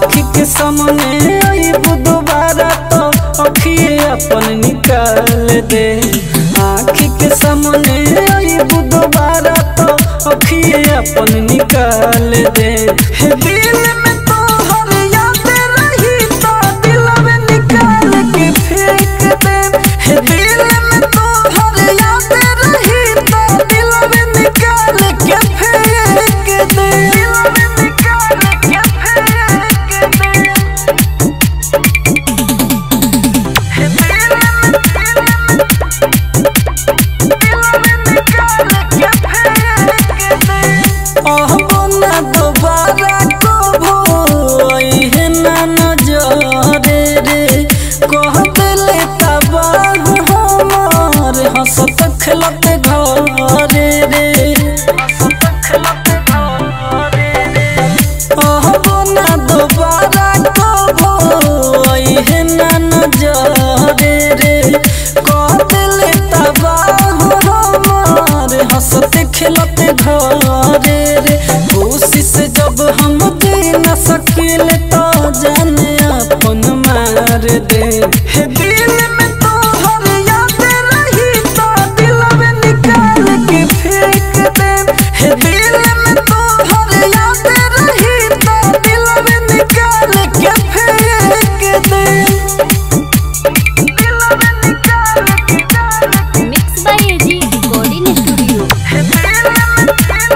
आँखी के सामने आईबू दोबारा तो अखिए अपन निकाल दे। आँखी के सामने आईबू दोबारा तो अखिए अपन निकाल दे। दिल में तो हर याद रही तो दिल में निकाल के फेंक दे। दिल में तो हर याद रही तो दिल में निकाल के फेंक दे। हंसत खेलत घरे रे अहबो ना दोबारा कबो अइहे ना नजरे रे। कह दिले तबाह हमार हंसत खेलत घरे रे। कोशिश जब हम दे न सकिले तो जाने अपन मार दे। दिल में तो हर याद रही तो दिल में निकाल के फेंक दे। दिल में तो हर याद रही तो दिल में निकाल के फेंक दे। दिल में निकाल के mix by AG recording studio. दिल में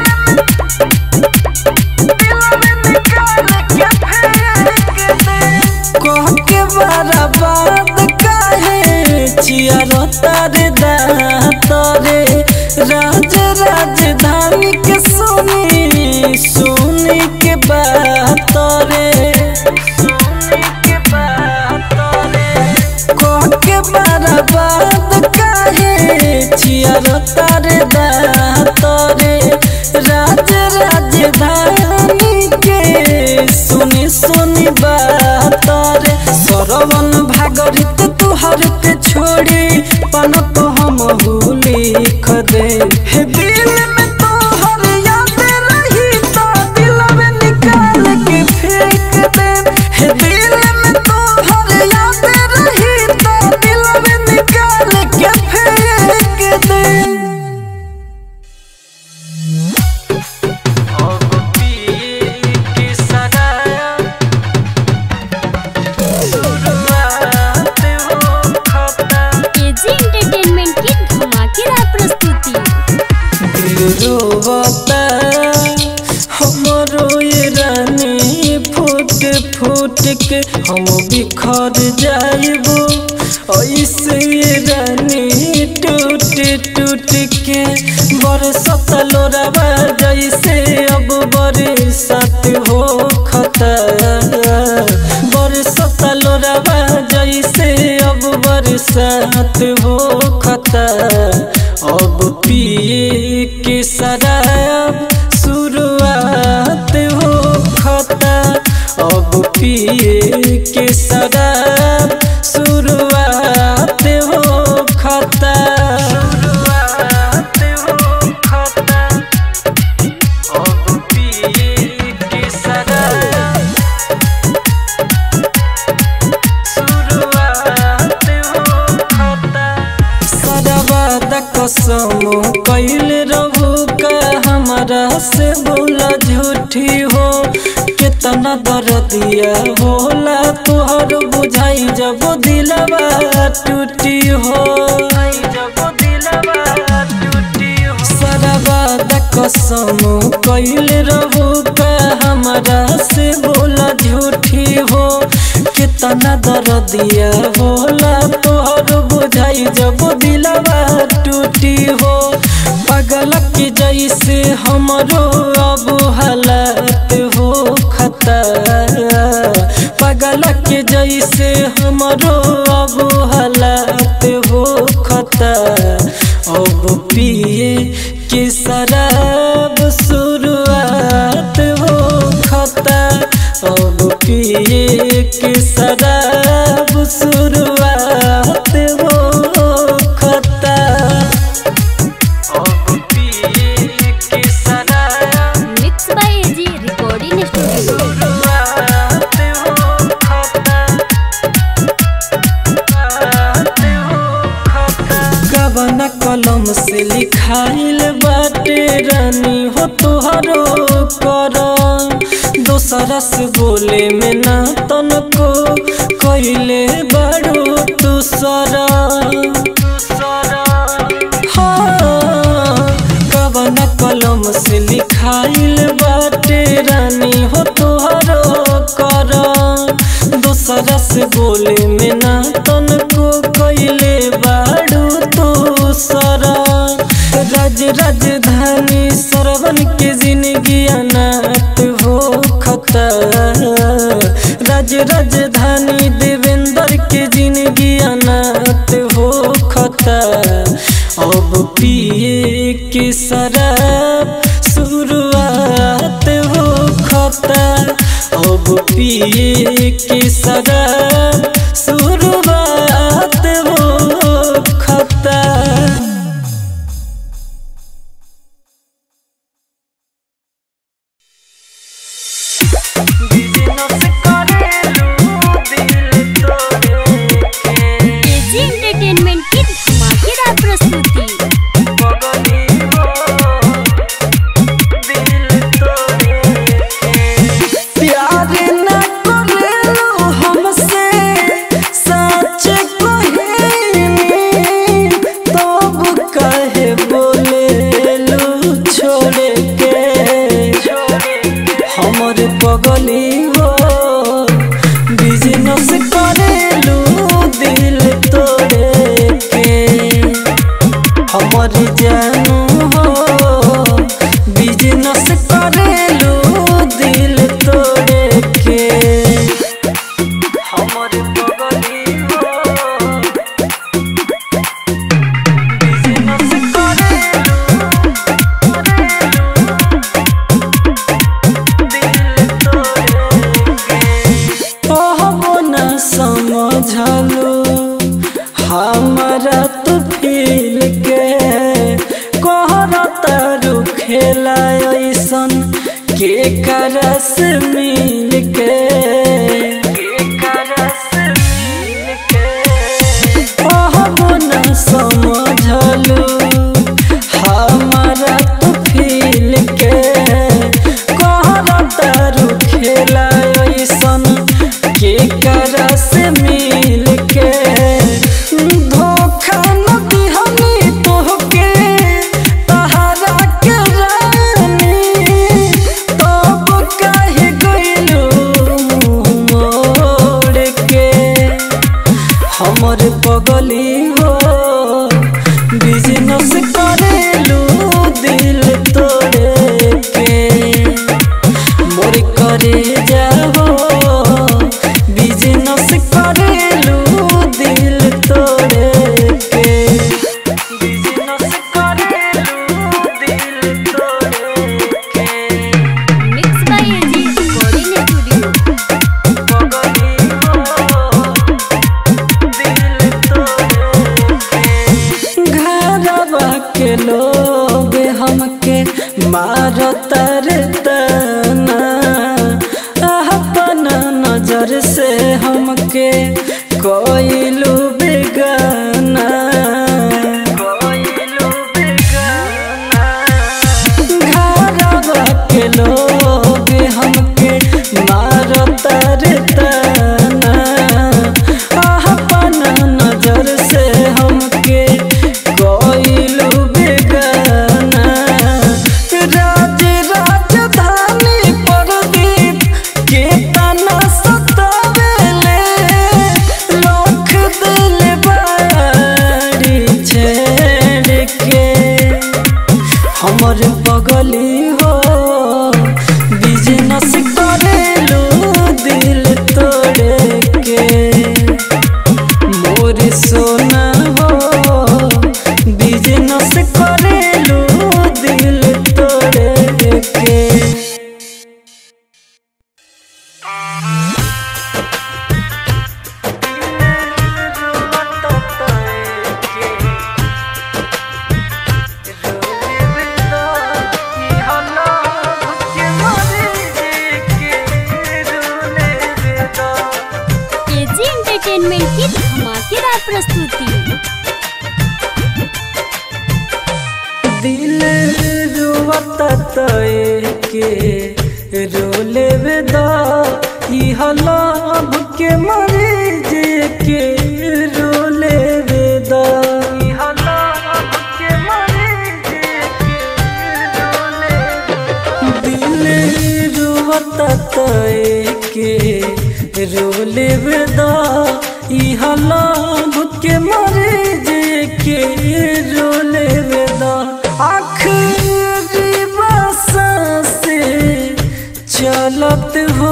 निकाल के फेंक दे। कह के बर्बाद काहे चियारो तारे दांत रे। राज राजधानी के सुनी सुनी के बात रे। कह के बर्बाद काहे चियारो तारे दांत रे। राज राजधानी के सुनी सुनी बात रे। सरवन भागरित तुहर के छोड़ी पन तो हम लिख दे। दिल में तो हर याद रही तो दिल में निकाल के फेंक दे। दिल में तो हर याद रही तो दिल में निकाल के फेंक दे। एजी एंटरटेनमेंट की धमाकेदार प्रस्तुति। रोवता हमरो ये रानी फूट फूट के हम बिखर जाइबो। ऐसे ये रानी टूट टूट के बरसत लोरावा जैसे अब बरसात हो खता। बरसत लोरावा जैसे अब बरसात हो खता। अब पिए के शराब शुरुआत हो खता। अब पिए के शराब शुरुआत हो खता। अब पिए के शराब शुरुआत हो खता। सदाबाद कसम कैल रहू का हमारा से बोला झूठी हो। कितना दर्दिया होला तुहर बुझाई जब दिलवा टूटी हो। सदाबाद कसम कैल रहू का हमारा से बोला झूठी हो। कितना दर्दिया होला तुहर बुझाई जब दिलवा टूटी हो। पागल के जैसे हमरो अब हालत हो खता। पागल के जैसे हमरो अब हालत हो खता। अब पिए के शराब शुरुआत हो खता। अब पिए के शराब शुरुआत हो खता। अब पिए के शराब mix by AG recording studio. शुरुआत हो दूसरा से बोले में ना तनको कइले बारू दूसरा कवन कलम से लिखाइल बाटे रानी हो तोहरो कर दूसरा से बोले में ना तनको कइले बारू दूसरा राज राजधानी सरवन के जिंदगी अनाथ हो खता राज राजधानी देवेंद्र के जिंदगी अनाथ हो खता अब पिए के शराब शुरुआत हो खता अब पिए के शराब शुरुआत हो खता। एंटरटेनमेंट की धमाकेदार प्रस्तुति। प्यार न करेलो हमसे सच कहेनी तब कहे बोलेलू छोड़ के हमर पगली हो बिजनेस करेलू दिल तोड़े के हमर जानू हो बिजनेस करेलू दिल तोड़े के हमर पगली हो बिजनेस समझलू हमारा तो फील के कहरता रुखेला ऐसन के करस मिल के न समझलू हमारा तो फील के कहरता रुखेला ऐसन के करस मिल के धोखा न दिहनी तोहके तहरा के रानी तब कहे गइलू मोड़ के हमर पगली हो बिजनेस करेलू दिल तोड़े के मोर करे जाओ बिजनेस करेलू दिल तोड़े के बिजनेस करेलू दिल तोड़े के mix by AG recording studio. पगली हो दिल तोड़े के घरवा के लोग हमके मारता रे तना अपना नजर से हमके कोइलू बेगाना घरवा के लोग हमके मारता रे तना अपना नजर से हमके कोइलू बेगाना राज राजधानी प्रदीप के तना सतावेले लोख दिल बाड़ी छेड़ के हमर पगली हो बिजनेस करेलू दिल तोड़े के मोर सोना हो बिजनेस करेलू दिल तोड़े के एजी एंटरटेनमेंट की धमाकेदार प्रस्तुति। दिल रुवता के रोले वेदा इह लाभ के मरे जे के रोले वेदा इह लाभ के मरे जे के रोले दिल रुवता तय के रोले वेदा इह लाभ के मरे जे के रोले वेदा आखिरी बरस से चलत हो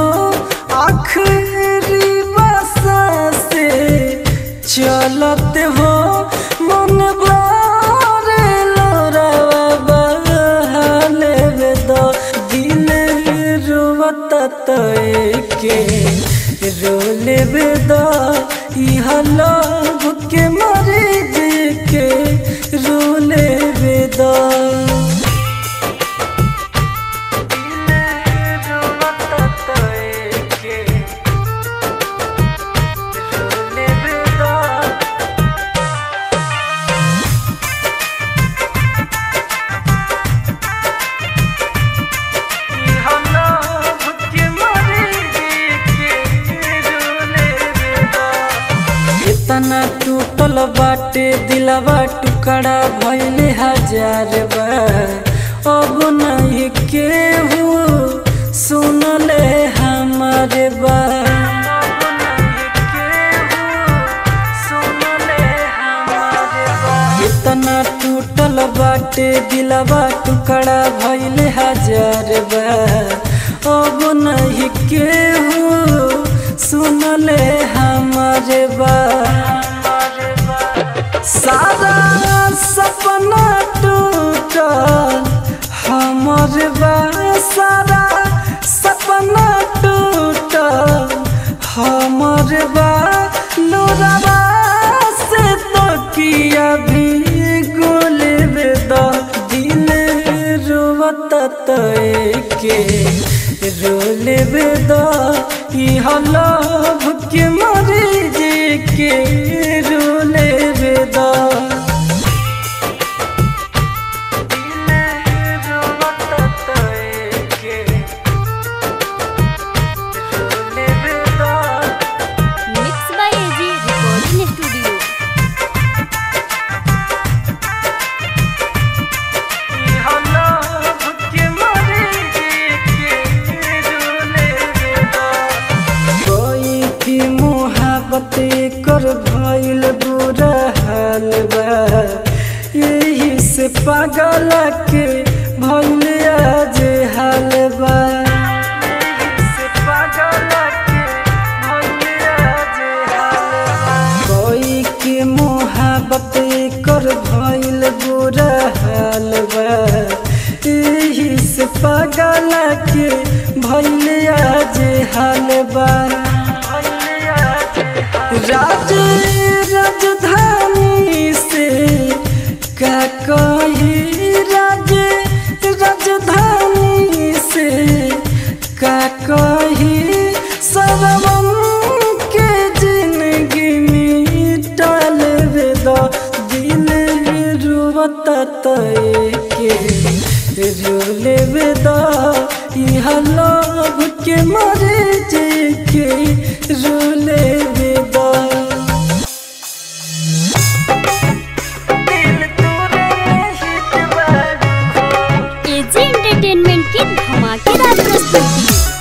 आखिरी बरस से चलत हो मन बारे लोरावा बहाले वेदा दिल रुवता तय के रोले वेदा इह लाभ के मरे जे के रोले वेदा तना टूटल बाटे दिलवा टुकड़ा भइले हजार बार अब नहीं केहू सुनले हमारे बात इतना टूटल बाटे दिलवा टुकड़ा भइले हजार बार अब नहीं केहू सुनले हमारे सारा सपना टूटल हमारे सारा सपना टूटल हमारे लोरावा से तो किया भी गोले वेदा दिल रुवता तय के रोले वेदा इह लाभ के मरे जे के रोले वेदा mix by AG recording studio. कर भइल बुरा हाल बा यही से पागल के भइल आज हाल बा कोई के मोहब्बत कर भइल बुरा हाल बा यही से पागल के भइल आज हाल बा राजधानी से का कही राजधानी से का कही सरवम के जिंदगी मिटाल वेदा दिल रुवता तय के रोले वेदा इह लाभ के मरे जे के रोले वेदा एजी एंटरटेनमेंट की धमाकेदार प्रस्तुति।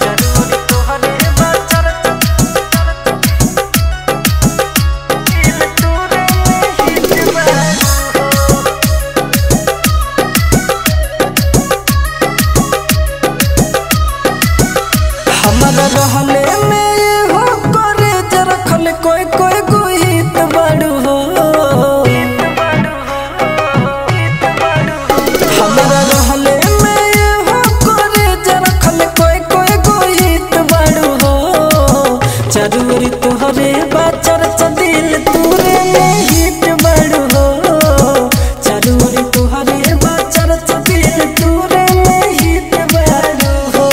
हमारा रहले में हो करे जरखल कोई कोई गुहित बड़ू हो हमारा रहले में हो करे जरखल कोई कोई गुहित बड़ू हो जरूरी तोहरे बाचर दिल तूरे में हिट बड़ू हो जरूरी तोहरे बाचर दिल तूरे में हिट बड़ू हो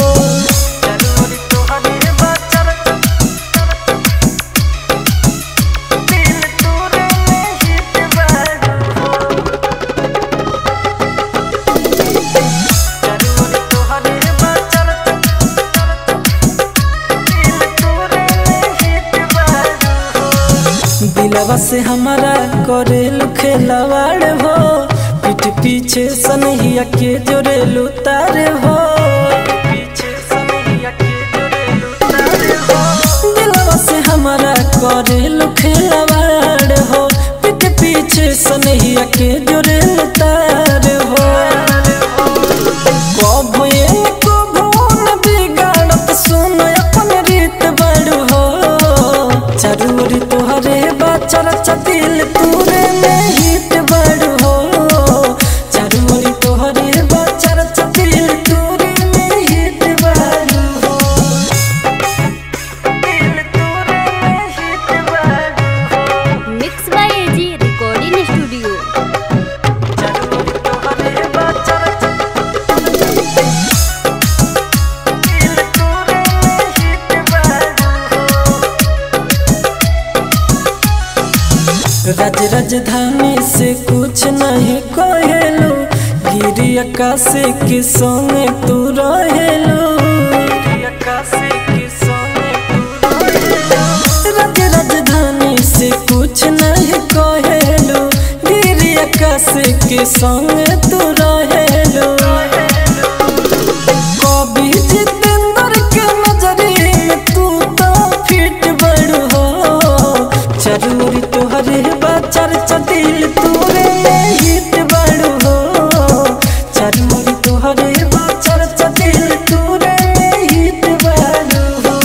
दिलवा से हमारा करेलू खेलवाड़ हो, पीठ पीछे सनहिया के जोरेलू तारे हो। दिलवा से हमारा करेलू खेलवाड़ हो, पीठ पीछे सनहिया के जोरेलू तारे हो। कबो ये कबो न बिगाड़त सुन अपन रीत बड़ हो, जरूरी तोहरे बाचर दिल तूरे में हित बड़ हो, जरूरी तोहरे बाचर दिल तूरे में हित बड़ हो, दिल तूरे में हित बड़ हो। Mix by AG recording studio. जरूरी तोहरे बाचर दिल तूरे में हित बड़ हो। राज राजधानी से कुछ नहीं कहेलू, गिरी आकाश के संगे तू रहेलू। राज राजधानी से कुछ नहीं कहेलू, गिरी आकाश के संगे तू रहेलू। कवि जितेंद्र के नजरी में तू तो फिट बड़ हो, जरूरी तोहरे बाचर दिल तूरे में हित बड़ हो, जरूरी तोहरे बाचर दिल तूरे में हित बड़ हो।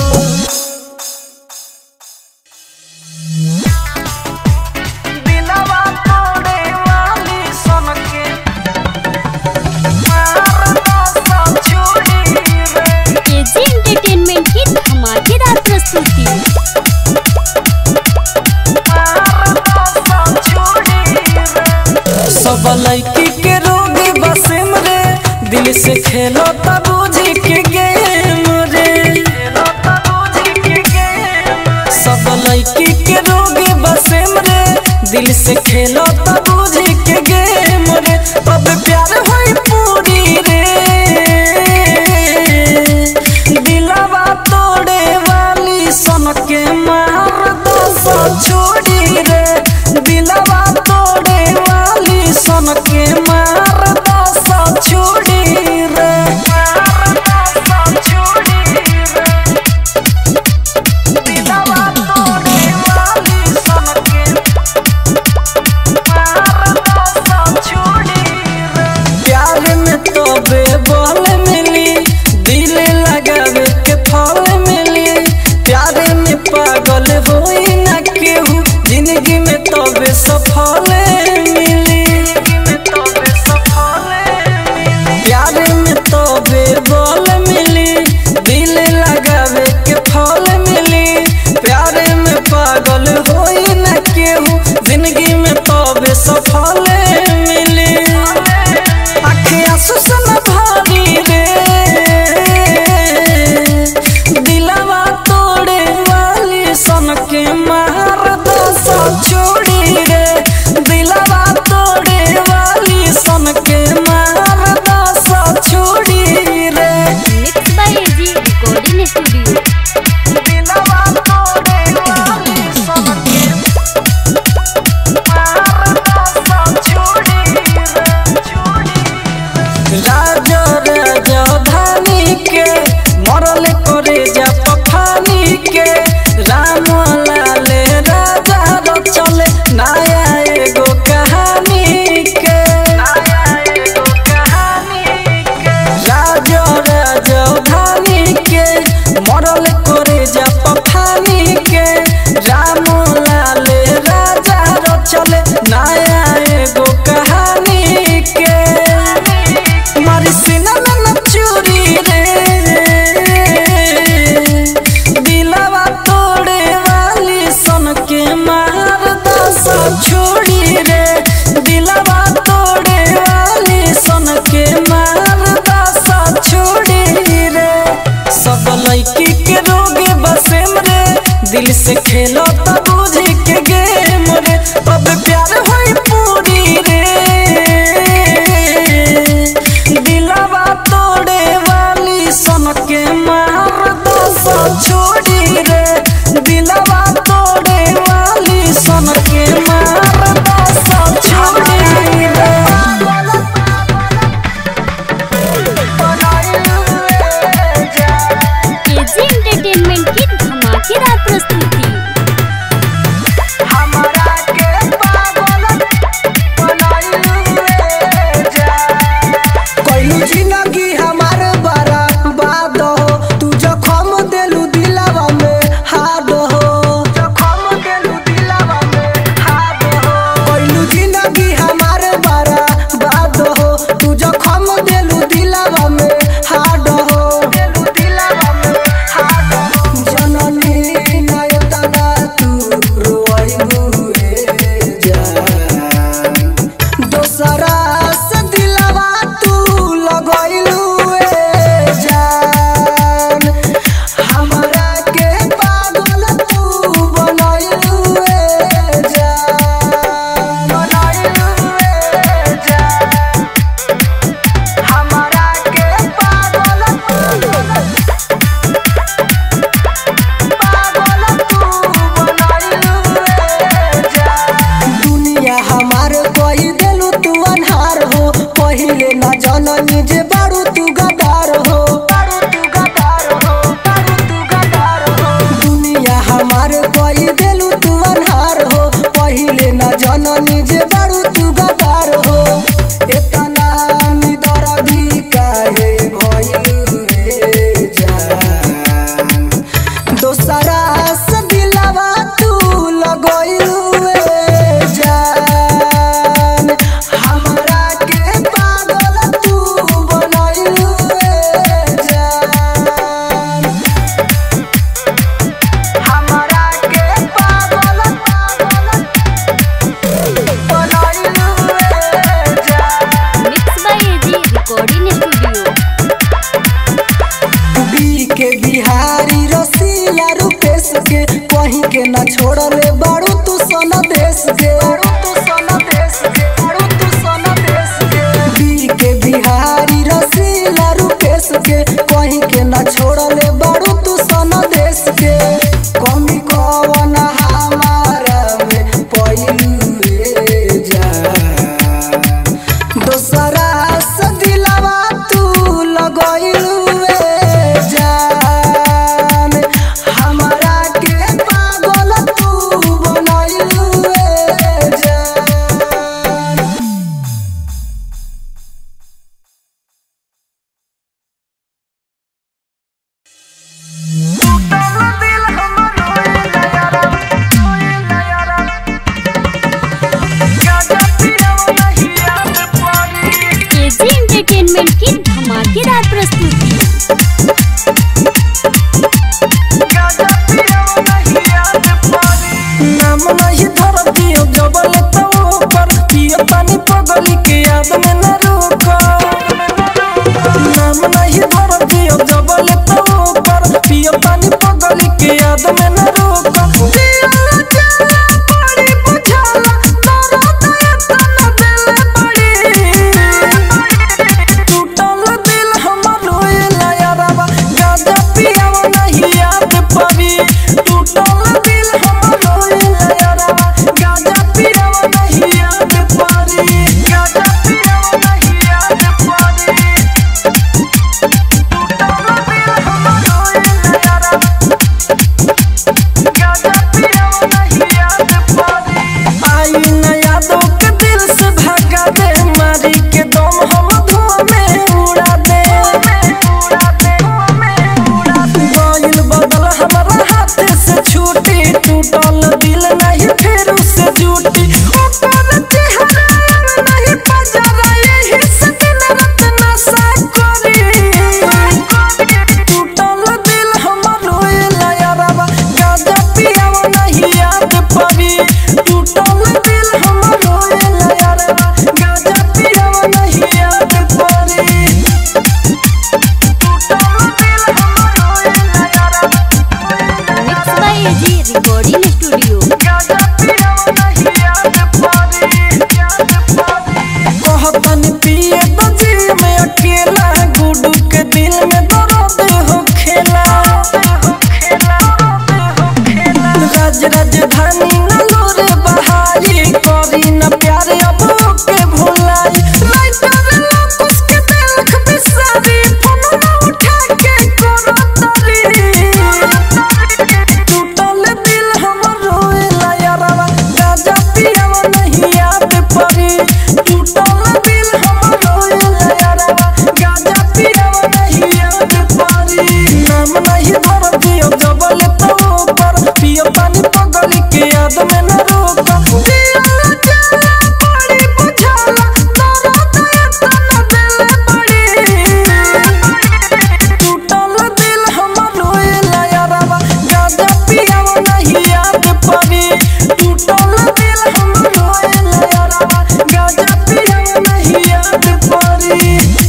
दिलवा तोड़े वाली सन के मारना सब छोड़ी रे। एजी एंटरटेनमेंट की धमाकेदार प्रस्तुति। सब लड़की के रोगी बसेम रे, दिल से खेलो तब बुझी के गेम रे। सब लड़की के रोगी बसेम रे, दिल से खेलो तब बुझी के गेम रे। तब प्यार होई पूरी रे, दिलवा तोड़े वाली सन के मार दो सौ छोड़ी रे। दिलवा तोड़े वाली सन के मार दो सौ छोड़ी रे, मार दो सौ छोड़ी रे। दिलवा तोड़े वाली सन के मार दो सौ छोड़ी रे। प्यार में तो बेबल मिली, दिल लगावे के फल मिली। प्यार में पागल होई ना केहू, जिंदगी में तो सफल मिली। प्यार में तो बेबल मिली, दिल लगावे के फल मिली। प्यार में पागल होई ना केहू, जिंदगी में तो सफल मिली। आँखें आंसू से न भरी रे, दिलवा तोड़े वाली सन के मार दो सौ छोड़ी रे। दिलवा तोड़े वाली सन के मार दो सौ छोड़ी रे। Mix by AG recording studio. दिलवा तोड़े वाली सन के मार दो सौ छोड़ी रे। राजा राजधानी के मरल करे जा पफानी के, राम लाल राजा रचल नया एगो कहानी के। राजा राजधानी के मरल करे जा पफानी के, राम लाल राजा रचल नया एगो कहानी के। मारी सीना में न चूरी रे, दिलवा तोड़े वाली सन के मार दो सौ छोड़ी रे। दिलवा तोड़े वाली सन के मार दो सौ छोड़ी रे। सब लड़की के रोगे बसेम रे, दिल से खेलो तब बुझी के गेम रे। तब प्यार होई पूरी रे, दिलवा तोड़े वाली सन के मार दो सौ छोड़ी रे। दिलवा तोड़े वाली सन प्रस्तुति। हमरा के पागल बनाइलू जा कोई जिंदगी हमार बर्बाद हो तू जखम देलू दिलवा में हाड हो जखम देलू दिलवा में हाड हो कोई जिंदगी हमार बर्बाद हो तू जखम देलू दिलवा में हाड हो देलू दिलवा में हाड हो जननी नयतना तू रोइबू जा दोसरा से दिलवा तू लगइलू जान हमरा के पागल तू बनाइलू जान बनाइलू जान हमरा के पागल तू बनाइलू जान दुनिया हमार कोई देलू तू अनहार हो पहिले न जननी जे बारू तू गदार हो बारू तू गदार हो बारू तू गदार हो दुनिया हमार कोई देलू तू अनहार हो पहिले न जननी जे बारू तू गदार हो एतना निदर भी काहे भइलू जान दोसरा से दिलवा तू लगइलू जान हमरा के पागल तू बनाइलू जान हमरा के पागल बनाइलू जान mix by AG recording studio. B K Bihari रसीला रूपेश के कहीं के ना छोड़ले बारू तू सोना देश के बारू तू सोना देश के बारू तू सोना देश के बी के बिहारी रसीला रूपेश के कहीं के ना छोड़ले बारू तू सोना देश के कमी कवन हमारा में पइलू जान दोसरा से दिलवा तू लगइलू जान हमरा के पागल तू बनाइलू जान एजी एंटरटेनमेंट की धमाकेदार प्रस्तुति। नाम नहीं धरती जबल तो कर पियो पानी पगली के याद में न रोको नाम नहीं धरती जबल तो कर पियो पानी पगली के याद में न रोको दिल जला बड़ी बुझाला दर्द इतना दिल बड़ी टूटल दिल हमर रोएला यारवा गाजा पियावा नहीं याद पड़ी टूटल दिल हमर रोएला यारवा गाजा पियावा नहीं याद पड़ी गाजा पियावा नहीं याद पड़ी टूटल दिल हमर रोएला यारवा गाजा पियावा नहीं याद पड़ी आई न यादों के दिल से भागा दे मारी के दम हम धुआं में उड़ा दे गइल बदल हमारा हाथ से छूटी टूटल दिल नहीं फिर उससे जुटी ओकर चेहरा नहीं पजरा यही से दिन रात नशा करी टूटल दिल हमर रोएला यारवा गाजा पियावा नहीं याद पड़ी टूटल दिल हमर रोएला यारवा गाजा पियावा नहीं याद पड़ी टूटल दिल हमर रोएला यारवा mix by AG recording studio. गाजा पियावा नहीं याद पड़ी कहतन पिए तो जी में अकेला गुडू के दिल में दर्द हो खेला राज राजधानी न लोरे बहारी करी न प्यार अब के भुलाई राइटर लोग उसके दिल बिसारी फोन न उठा के करो तरी टूटल दिल के याद में न रोका दिल जला बड़ी बुझाला तारा दया तना दिल बड़ी टूटल दिल हमर रोएला यारवा गाजा पियावा नहीं याद पड़ी टूटल दिल हमर रोएला यारवा गाजा पियावा नहीं याद पड़ी।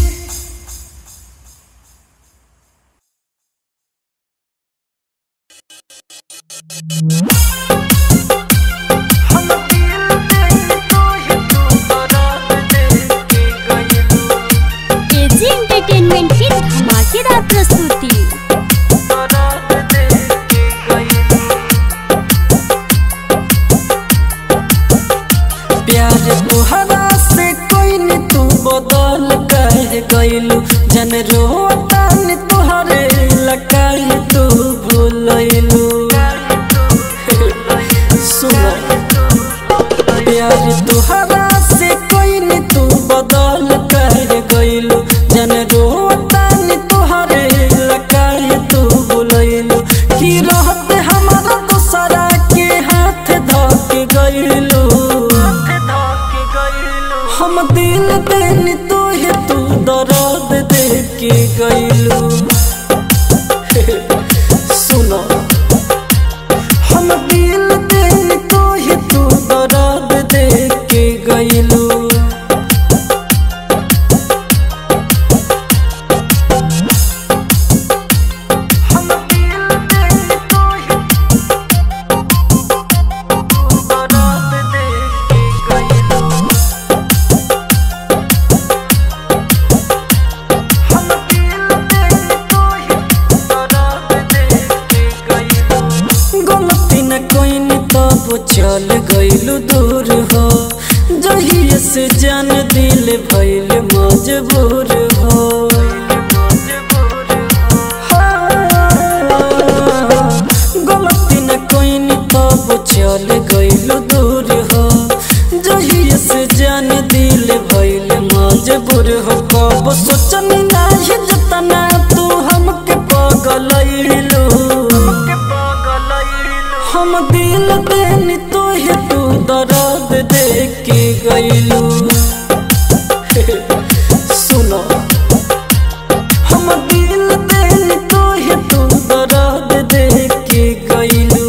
एजी एंटरटेनमेंट की धमाकेदार प्रस्तुति। प्यार तोहरा से कोई न तू बदल कर गइलू जन रोता न तोहरे लकाई तू भूलइलू सुनो प्यार तोहरा से कोई न तू बदल कर गइलू जन रोता न तोहरे लकाई तू भूलइलू की रहत हमारा दूसरा के हाथ धके गइलू हम दिल देनी तो है तू दर्द दे के गइलू सुनो हम दिल देनी तो है तू दर्द दे के गइलू चल गइलू दूर हो जहिए से जान दिल भइल मजबूर हो गलती न कोई न तब चल गइलू दूर हो जहिए से जान दिल भइल मजबूर हो कब सोचन नाही जतना तू हमके पगलइलू हम दिल देनी तो है तू दर्द दे के गइलू सुनो हम दिल देनी तो है तू दर्द दे के गइलू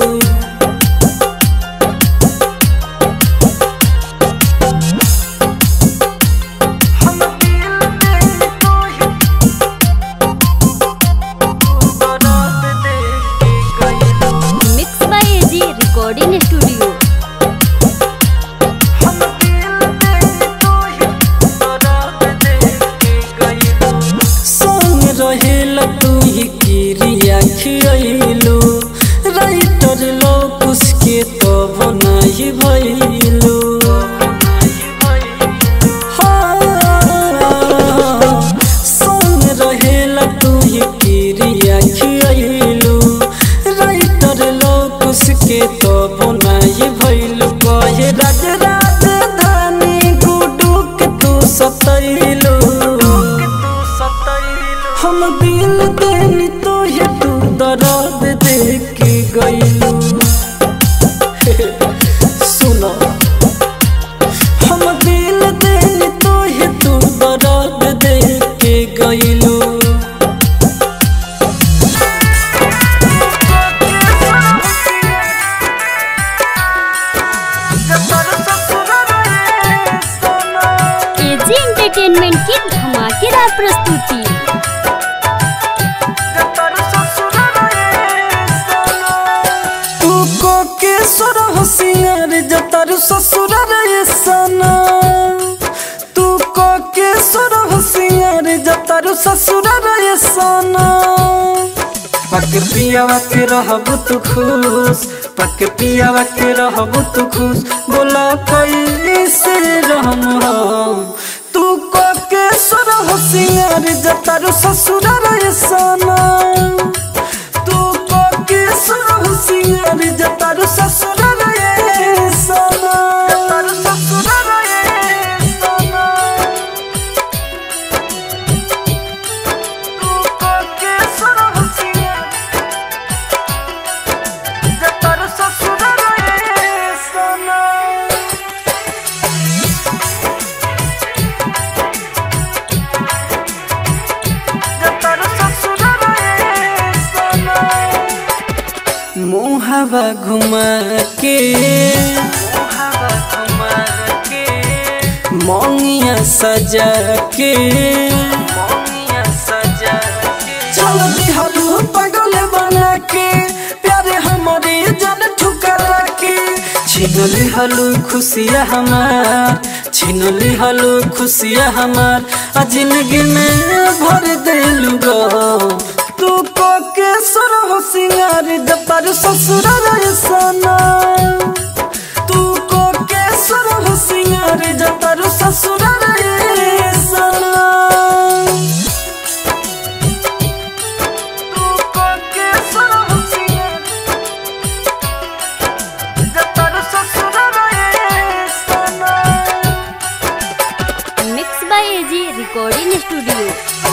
mix by AG recording studio. संग रहेला तू ही किरिया खियलू राइटर लोग उसके तब नहीं भइलू संग रहेला तू ही किरिया खियलू राइटर लोग उसके तब नहीं भइलू कहे राज राजधानी गुडू के तू सतैलू हम दिल देनी तो है तू दर्द दे के गइलू सुनो हम दिल देनी तो है तू दर्द दे के गइलू एजी एंटरटेनमेंट की धमाकेदार प्रस्तुति। तू को के सुर होशियार जतर ससुर रे सना तू को के सुर होशियार जतर ससुर रे सना पक पियावा के रहबू तू खुश पक पियावा के रहबू तू खुश बोला कोई से रहम हम तू को के सुर होशियार जतर ससुर रे सना तू को के सुर होशियार जतर ससुर रे सना जतर ससुर रे सना तू को के सुर होशियार जतर ससुर रे घुमा के मोंगिया सजा के चल दिहलू पागल बना के प्यारे हमारे जान ठुकरा के छीन लिहलू खुशियाँ हमार छीन लिहलू खुशियाँ हमार जिंदगी में भर दिलू गो तू को के सुर हो सिंगार दपर ससुर सना तू को के सुर हो सिंगार दपर ससुर सना तू को के सुर हो सिंगार दपर ससुर सना mix by AG recording studio.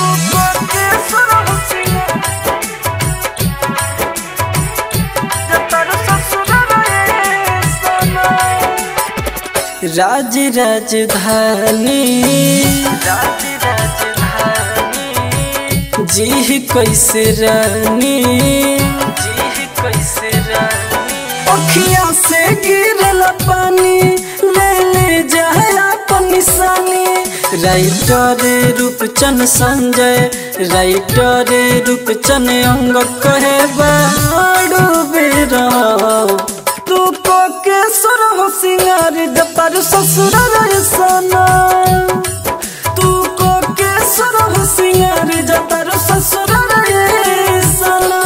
राज राजधानी जी कैसे रानी अखियां से गिरल पानी ले ले जाए अपन निशानी राइटर रूपचन संजय राइटर रूपचन अंग कहे बाड़ू बेरा तू को के सुर हो सिंगार दपर ससुर सना तू को के सुर हो सिंगार दपर ससुर सना।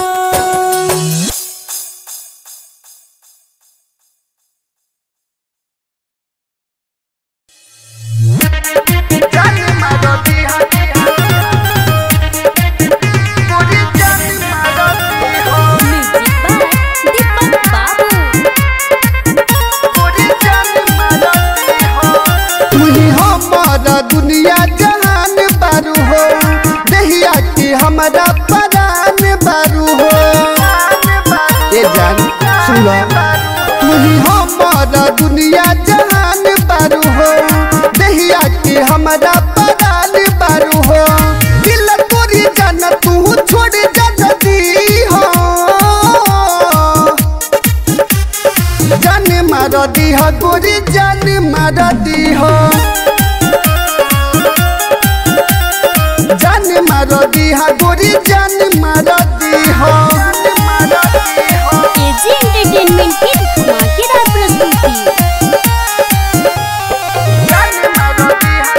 दुनिया जहान बारू हो दहिया की हमारा परान बारू हो ये जान सुनो तुही हमारा दुनिया जहान बारू हो दहिया की हमारा परान बारू हो दिल तोरी जान तू छोड़ जदी हो जान मार दी हो गोरी जान मार दी हो जान मारो दी हा गोरी जान मारो दी हो एजी एंटरटेनमेंट की धमाकेदार प्रस्तुति। जान मारो दी हा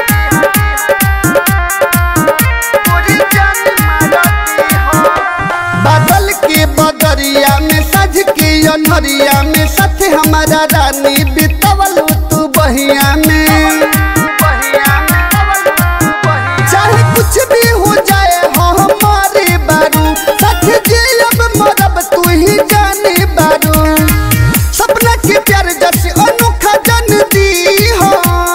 गोरी जान मारो दी हो बादल के बदरिया में सज के अनहरिया में साथ हमारा रानी बितवल तू बहिया में कुछ भी हो जाए हो हमारे बारू सच जीलब मरब तू ही जाने बारू सपना के प्यार जैसे अनोखा जन दी हो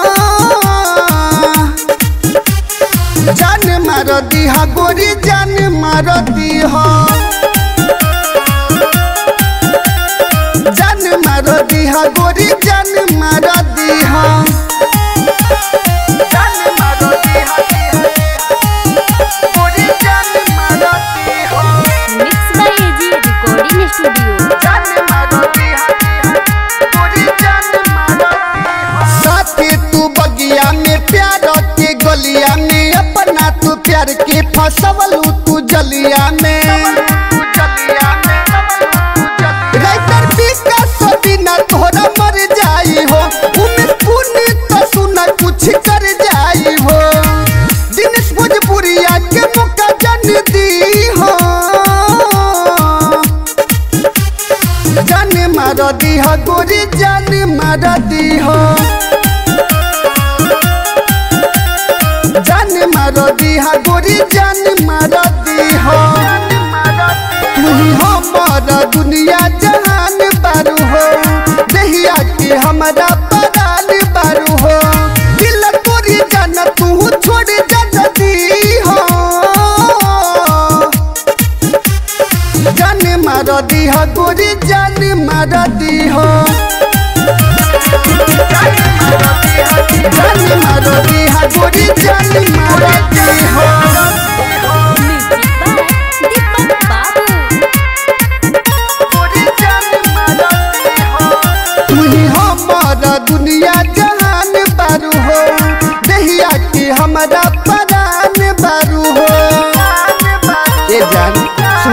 जान मार दी हा गोरी जान मार दी हो जान मार दी हा गोरी जान मार दी हो mix by AG recording studio. साथे तू बगिया में प्यार के गलिया में अपना तू प्यार के फसवल तू जलिया में राइटर विकास बिना तोहरा मर जाई हो उमें पुण्य तो सुना कुछ कर जाई हो दिनेश भोजपुरिया के मौका जन दी हो जान मार दी हो गोरी जान मार दी हो जान मार दी हो गोरी जान मार दी हो तुही हमारा दुनिया जहान बारू हो दहिया की हमारा परान बारू हो दिल तोरी जान तू छोड़ जदी हो जान मार दी हो गोरी जान मार दी हो जान मार दी हो गोरी जान मार दी हो म्यूजिक बाय दीपक बाबू। गोरी जान मार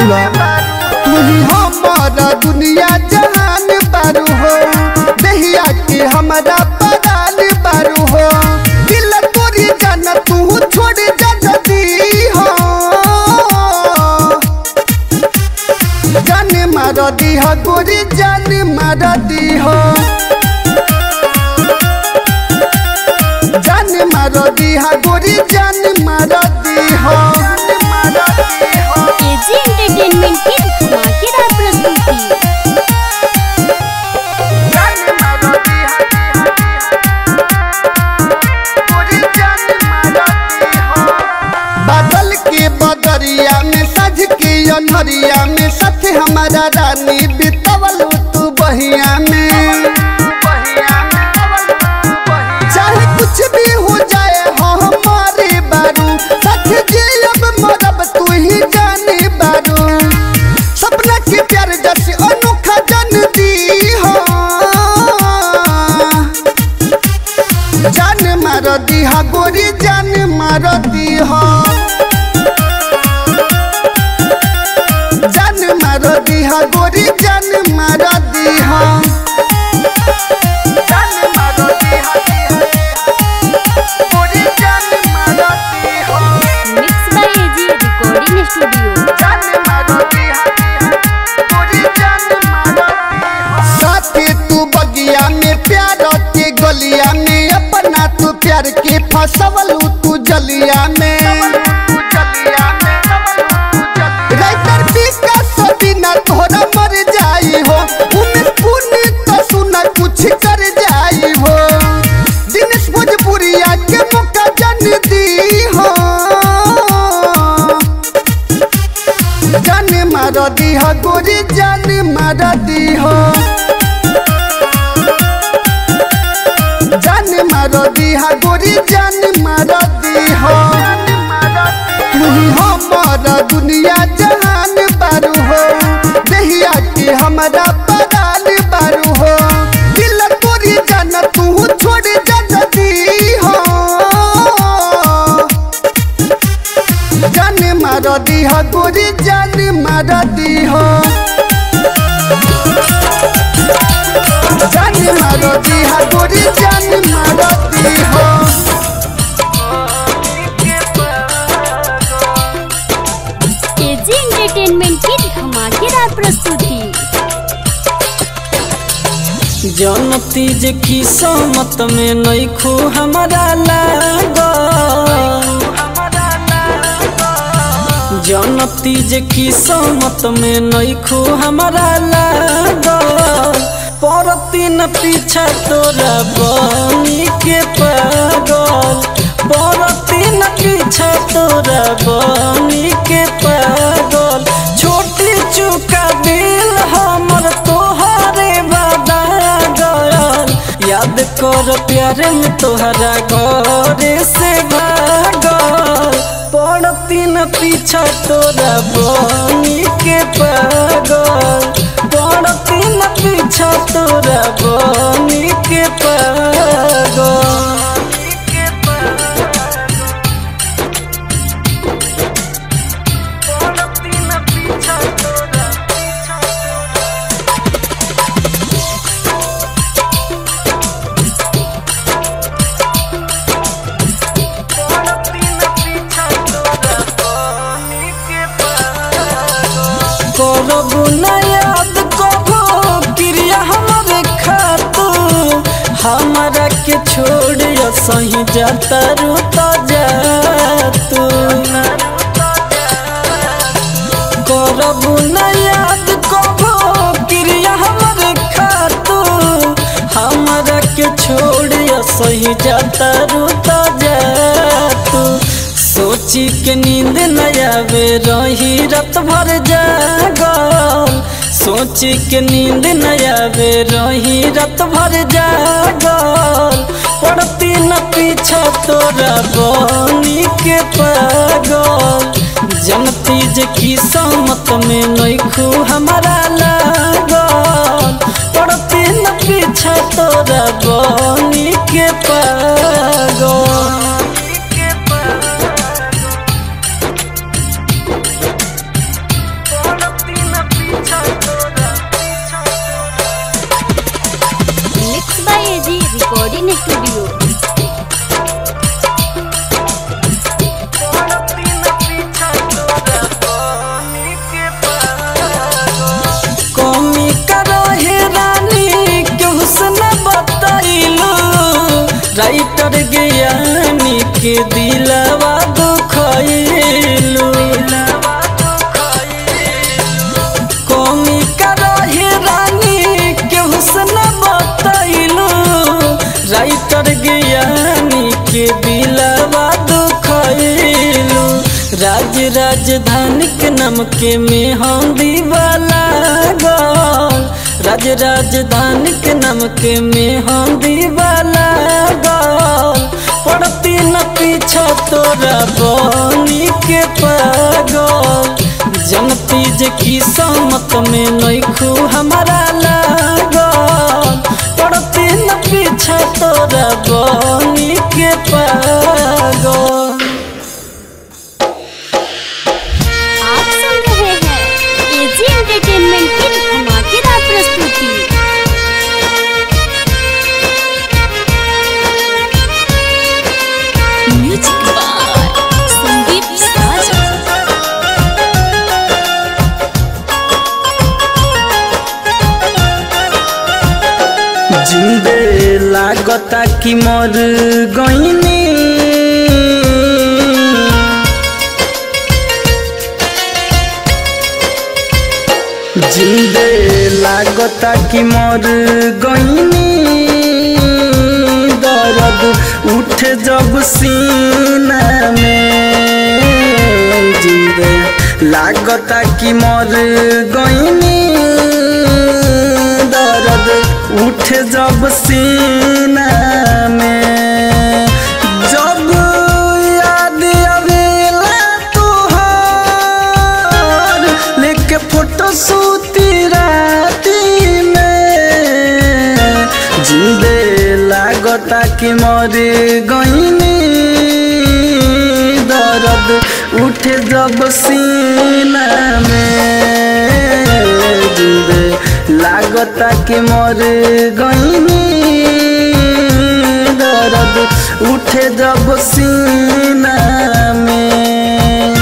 सुना तू ही हमारा दुनिया जहान बारू हो दहिया के हमारा परान बारू हो दिल तोरी जान तू छोड़ जा दी हो जान मार दी हो गोरी जान मार दी हो जान मार दी हो गोरी जान मार दी हो एजी एंटरटेनमेंट की धमाकेदार प्रस्तुति। बादल के बदरिया में सज के अनहरिया में साथ हमारा रानी बितवल तू बहिया में चाहे कुछ भी हो जाए हो हमारे बारू साथ जियब मरब तू ही जाने बारू सपना के प्यार जैसे अनोखा जन दी हो जान मार दी हा गोरी जान मार दी हो जान मार दी हा गोरी जान मार दी हो जान मार दी हा गोरी जान मार दी हो mix by AG recording studio. जान मार दी हा गोरी जान मार दी हो साथे तू बगिया में प्यार के गलिया में अपना तू प्यार के फसवल तू जलिया में राइटर विकास बिना तोहरा मर जाई हो उमेश पुण्य तो सुना कुछ कर जाई हो दिनेश भोजपुरिया के मौका जन दी हो जान मार दी हो गोरी जान मार दी हो जान मार दी हो गोरी जान मार दी हो तू ही हमारा दुनिया जहान बारू हो दहिया के हमारा परान बारू हो दिल तोरी जान तू छोड़ जा दी हो जान मार दी हो गोरी जान मार दी हो जान मार दी हो गोरी जान मार दी हो एजी एंटरटेनमेंट की धमाकेदार प्रस्तुति। जनती जे किस्मत में नइखो हमारा लागल जनती जे किस्मत में नइखो हमारा लागल परती न पीछा तोरा बनी के पागल परती न पीछा तोरा बनी के पागल छोटी चुका दिल हमर तोहरे बदा गयल याद कर प्यार में तोहरा घरे से भागल पड़ती न पीछा तोरा बनी के पागल पड़ती न पीछा तोरा बनी के पागल करबू न याद कबो क्रिया हमारे खातू हमारा के छोड़ सही जाता रूता जातू करबू न याद कबो क्रिया हमारे खातू हमारा के छोड़ सही जाता रूता जातू सोची के नींद न आवे रही रात भर जागल सोची के नींद न आवे रही रात भर जागल पड़ती न पीछा तोरा बनी के पागल जनती जे किस्मत में नइखो हमारा लागल पड़ती न पीछा तोरा बनी के पागल रिकॉर्डिंग स्टूडियो। कमी करो हे रानी के हुस्न बताइलो, राइटर ज्ञानी के दिलवा दुखइलो। कमी करो हे रानी के हुस्न बताइलो, राइटर ज्ञानी के दिलवा दुखइलो। राजधानी के नाम के मेहंदी वाला गल, राजधानी के नाम के मेहंदी वाला गल। पड़ती न पीछा तोरा बनी के पागल, जनती जे की समत में नइखू हमारा लागल। पड़ती न पीछा तोरा बनी के पागल। आप सुन रहे हैं एजी एंटरटेनमेंट की धमाकेदार प्रस्तुति। म्यूजिक बाय संदीप साजा। जिंदे लागता कि मर गईनी, जिंदे लागता कि मर गईनी। दर्द उठे जब सीना में, जिंदे लागता कि मर गईनी। दर्द उठे जब सीना में, जब याद आवेला तोहार लेके फोटो सूती राती में। जिंदे लागता कि मर गईनी, दर्द उठे जब सीना में। जिंदे लागता कि मर गईनी, दर्द उठे जब सीना में।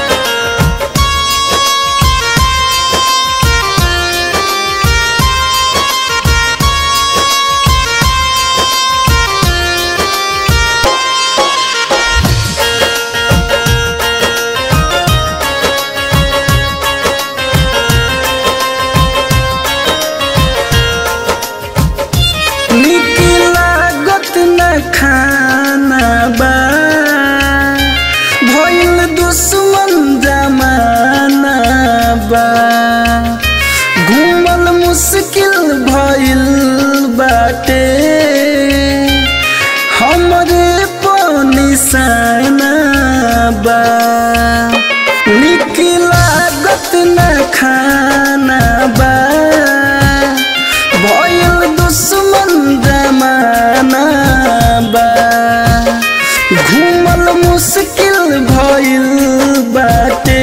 खाना बा भइल दुश्मन जमाना बा, घूमल मुश्किल भइल बाटे। हमरे निशाना बा, निक लागत न खाना बा भइल दुश्मन जमाना बा। घूमल मुश्किल भइल बाटे,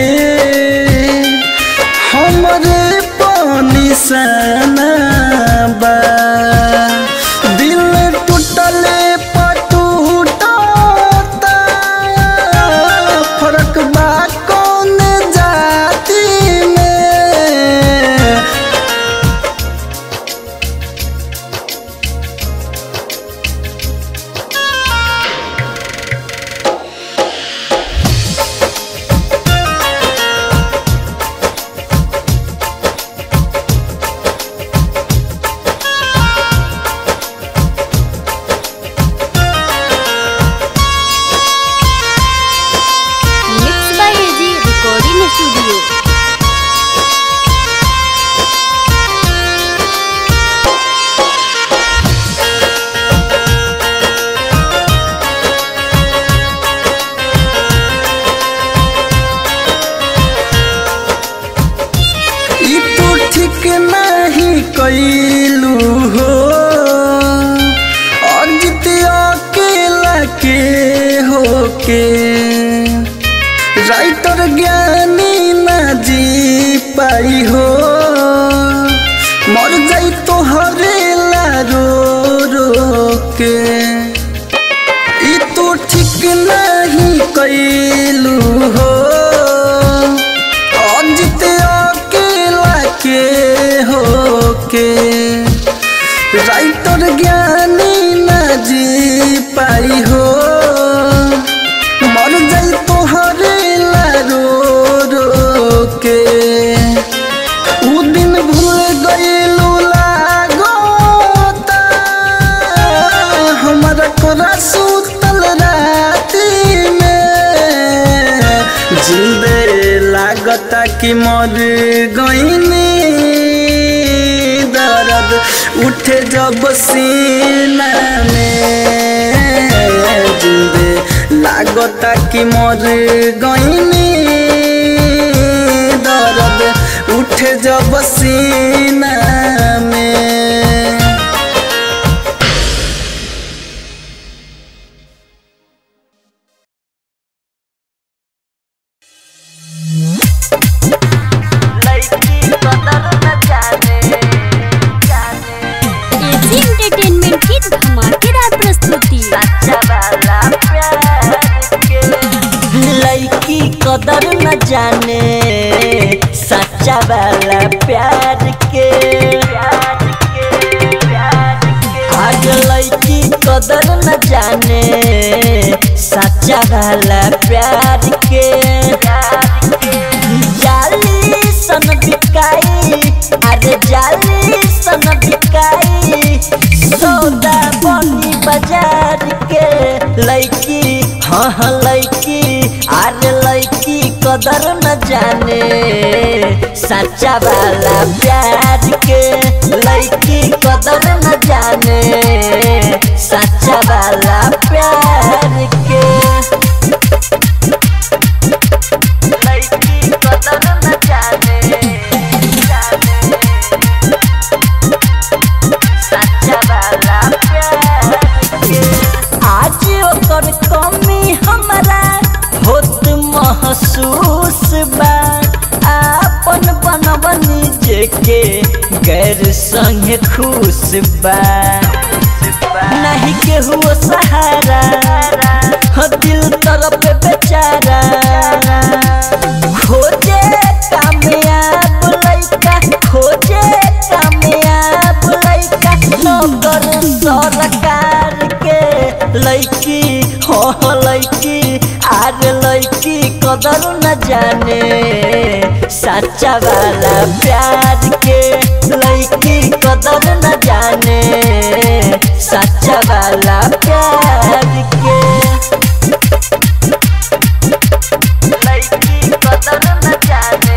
हमरे निशाना बा। दिल टूटले पटूटता राइटर ज्ञानी न जी पाई हो मर जाई तोहरे ला रो रो के उ दिन भूल गइलू लागोता हमारा कोरा सुतल राती में जिंदे लागता कि मर गइनी दर्द उठे जब सीना में जिंदे लागता कि मर गइनी दर्द उठे जब सीना में। एंटरटेनमेंट की धमाकेदार प्रस्तुति। लड़की कदर न जाने सच्चा वाला प्यार के आज लड़की कदर न जाने सच्चा वाला प्यार के जाली सन बिकाई अरे जाली सन बिकाई सौदा बनी बाजार के लड़की हाँ लड़की अरे लड़की कदर न जाने सच्चा वाला प्यार के लड़की कदर न जाने सच्चा वाला प्यार के लड़की कदर न जाने सच्चा वाला प्यार के आज ओकर कमी हमरा होत महसूस बा आपन बनबनी जेके गैर संग खुश बा नहीं केहू सहारा दिल तरफ बेचारा खोजे कामयाब लइका खोजे कामयाब लइका नौकर सरकार के लइकी हो लइकी आरे लइकी कदर न जाने सच्चा वाला प्यार के लइकी कदर न जाने सच्चा वाला प्यार के लइकी कदर न जाने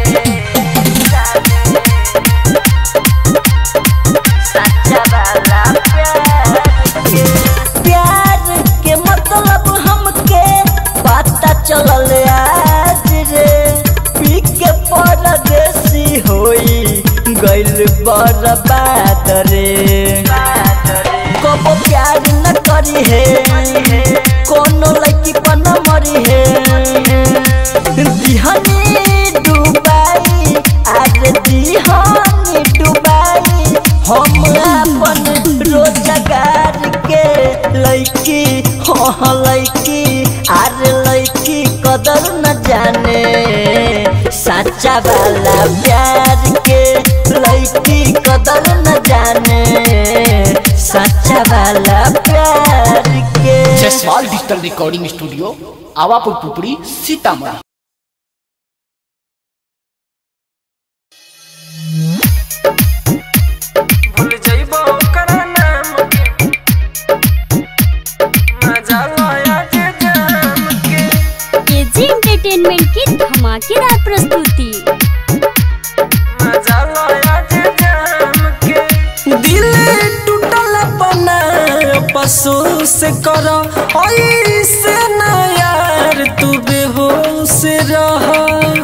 सच्चा वाला प्यार के प्यार के मतलब हमके पता चलल आज रे पी के परदेसी होई गइल बर्बाद रे कबो प्यार न करी है कोनो लड़की पर न मरी है दिहनी डुबाई आज दिहनी डुबाई हम अपन रोजगार के लड़की हाँ लड़की आरे लड़की कदर न जाने सच्चा वाला प्यार के लड़की कदर न जाने सच्चा वाला प्यार के। Jaiswal digital recording studio Awapur Pupri Sitamarhi. भूल जाइबो ओकर नाम के मजा लाया जे जाम के एजी एंटरटेनमेंट की धमाकेदार प्रस्तुति। मजा लाया जे जाम के दिल टूटल बना पशु से करो ऐसे ना यार तू बेहोश रहा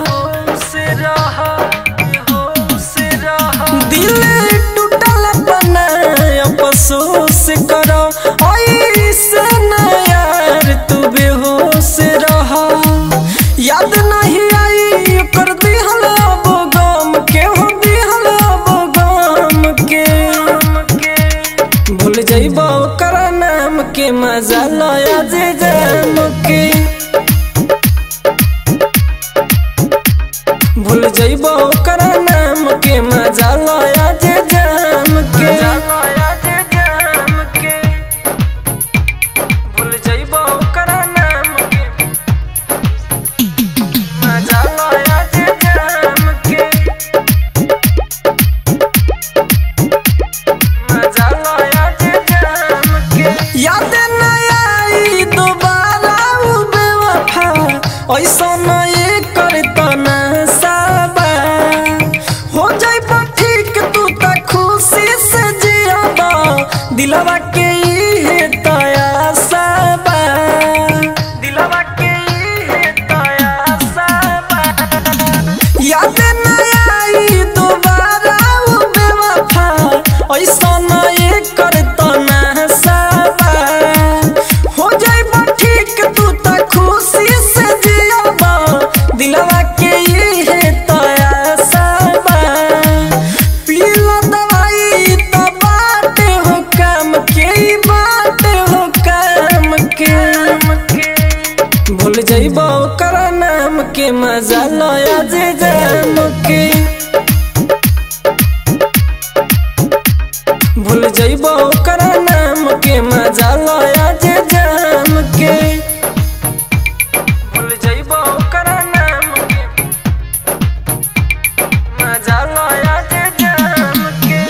दिल टूटल बना अफसोस करो ऐसे ना यार तू बेहोश रहा याद नहीं आई कर दिहल अब गम के हो दिहल अब गम के भूल जाइबो ओकर नाम के मजा लाया जे जाम के भूल जाइबो ओकर नाम के मजा लाया जे जाम के दिलवा के इहे तयासा बा दिलवा के इहे तयासा बा याद न आई दोबारा उ बेवफा ऐसा न एकर तनासा बा हो जाइबा ठीक तू त खुशी से जियाबा दिलवा के इहे तयासा बा पीला दवाई त बाटे हो काम के बाटे हो काम के भूल जाइबा ओकर नाम के मजा लया जे जाम के भूल जाइबा ओकर नाम के मजा लया जे जाम के भूल जाइबा ओकर नाम के मजा लया जे जाम के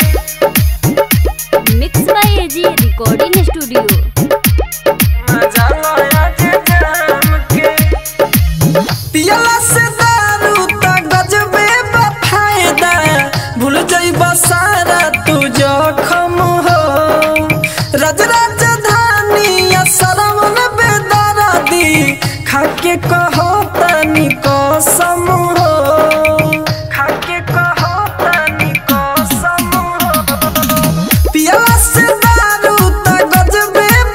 mix by AG recording studio. मजा लया जे जाम के पियला से दारू त गजबे बा फायदा भूल जाइबा सारा तू जखम हो राज राजधानी या सरवन बेदर्दी खाके कहो तनी कसम हो खाके कहो तनी कसम हो पियला से दारू त गजबे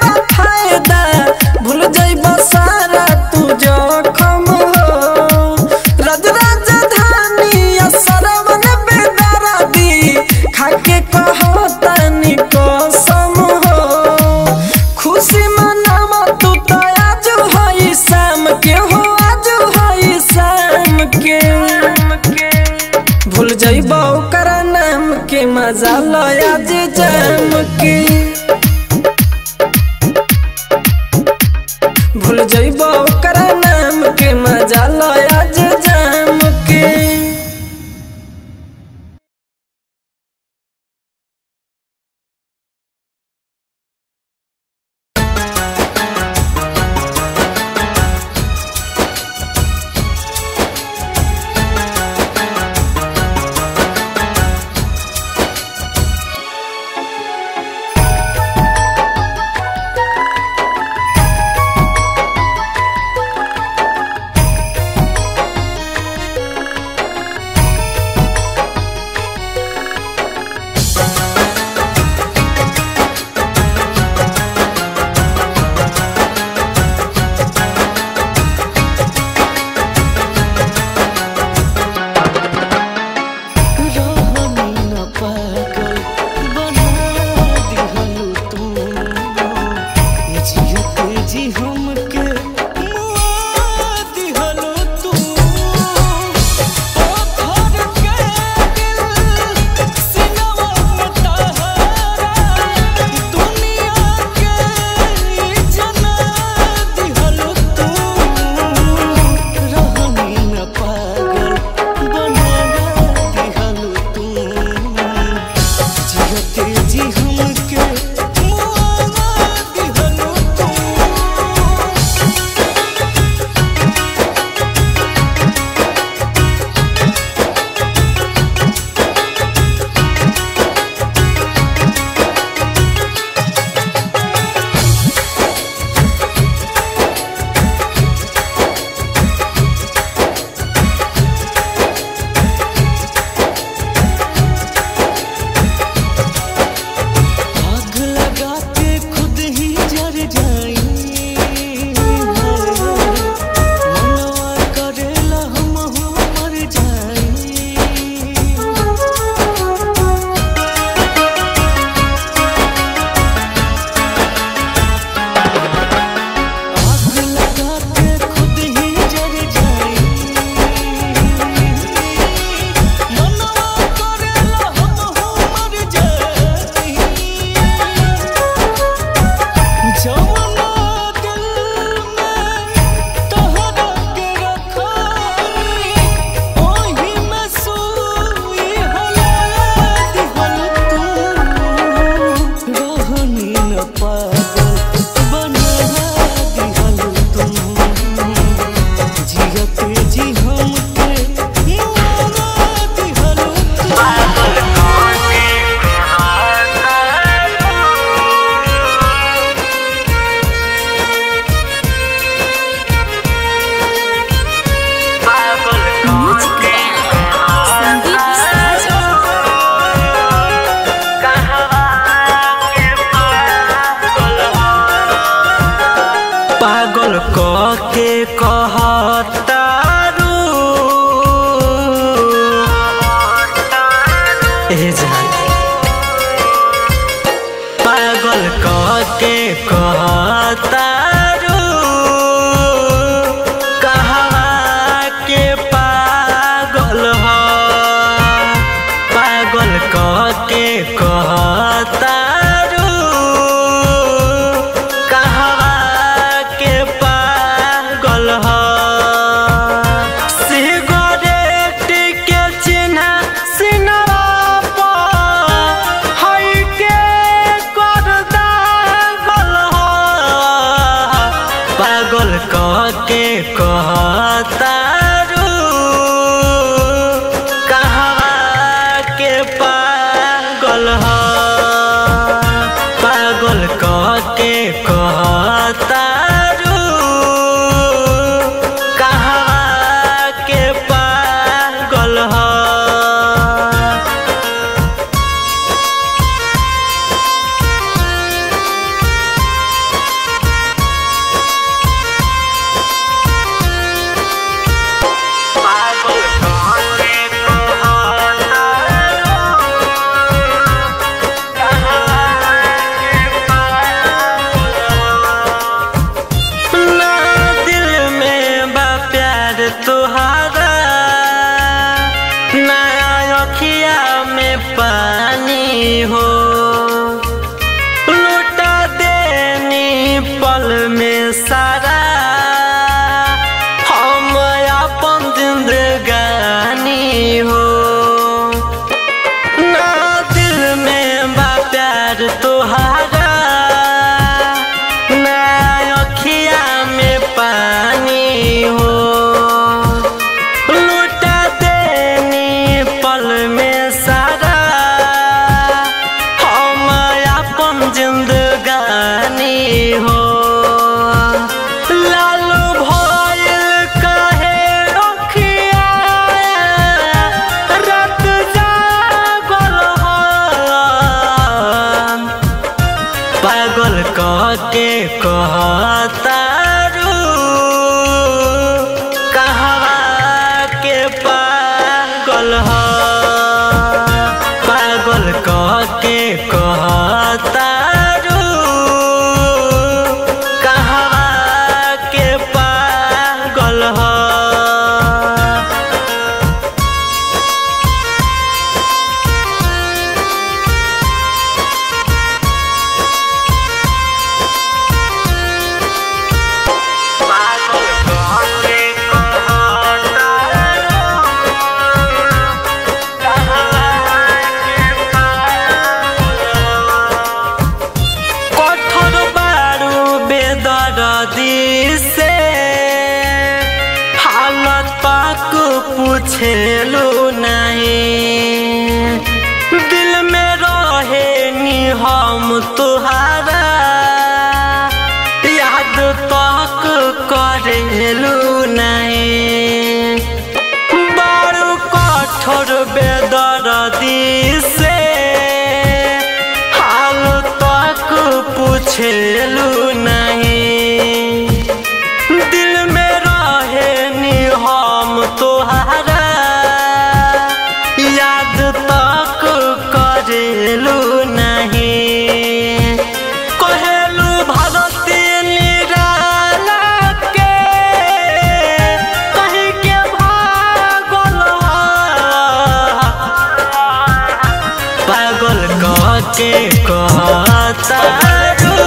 पागल के कहतारू कहवा के पागल हो पागल के कहतारू कहवा के पागल हो सिगरेट के चिन्ह सिनवा पागल के कहतारू कहवा के पागल हो पागल के कहतारू कहवा के पागल हो तुहारा नया अखिया में पानी हो लुटा देनी पल में सारा हम अपन जिंदगानी हो ना दिल में बा प्यार तुहारा नया अखिया में पानी हो जिंदगानी हो लालू भइल कहे रखिया रात जागल हो पागल के कहतारू कहवा के पागल हो पागल के कहतारू कहवा के पागल हो से हालत पाक पूछेलू नहीं दिल में रहे नी हम तुहारा याद तक करेलू नहीं बड़ू कठोर बेदर्दी से हाल तक पूछेलू नहीं तुहारा याद तक करेलू नहीं कहेलू भगती निराला के कहीं के भागल पागल के कहतारू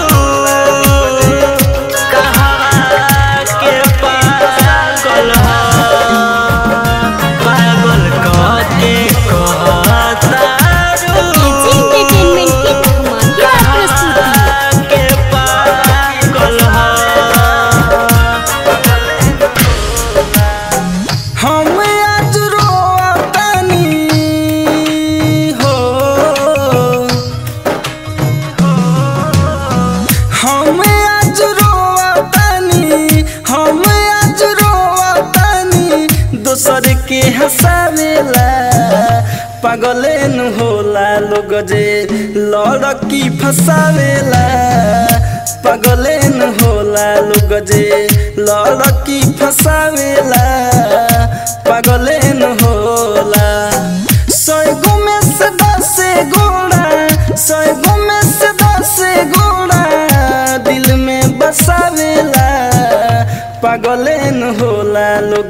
दोसर के हंसावेला पागले न होला लोग जे लड़की फसावेला पागले न होला लोग जे लड़की फसावेला पागले न होला 100 गो में से 10 गोड़ा 100 गो में से 10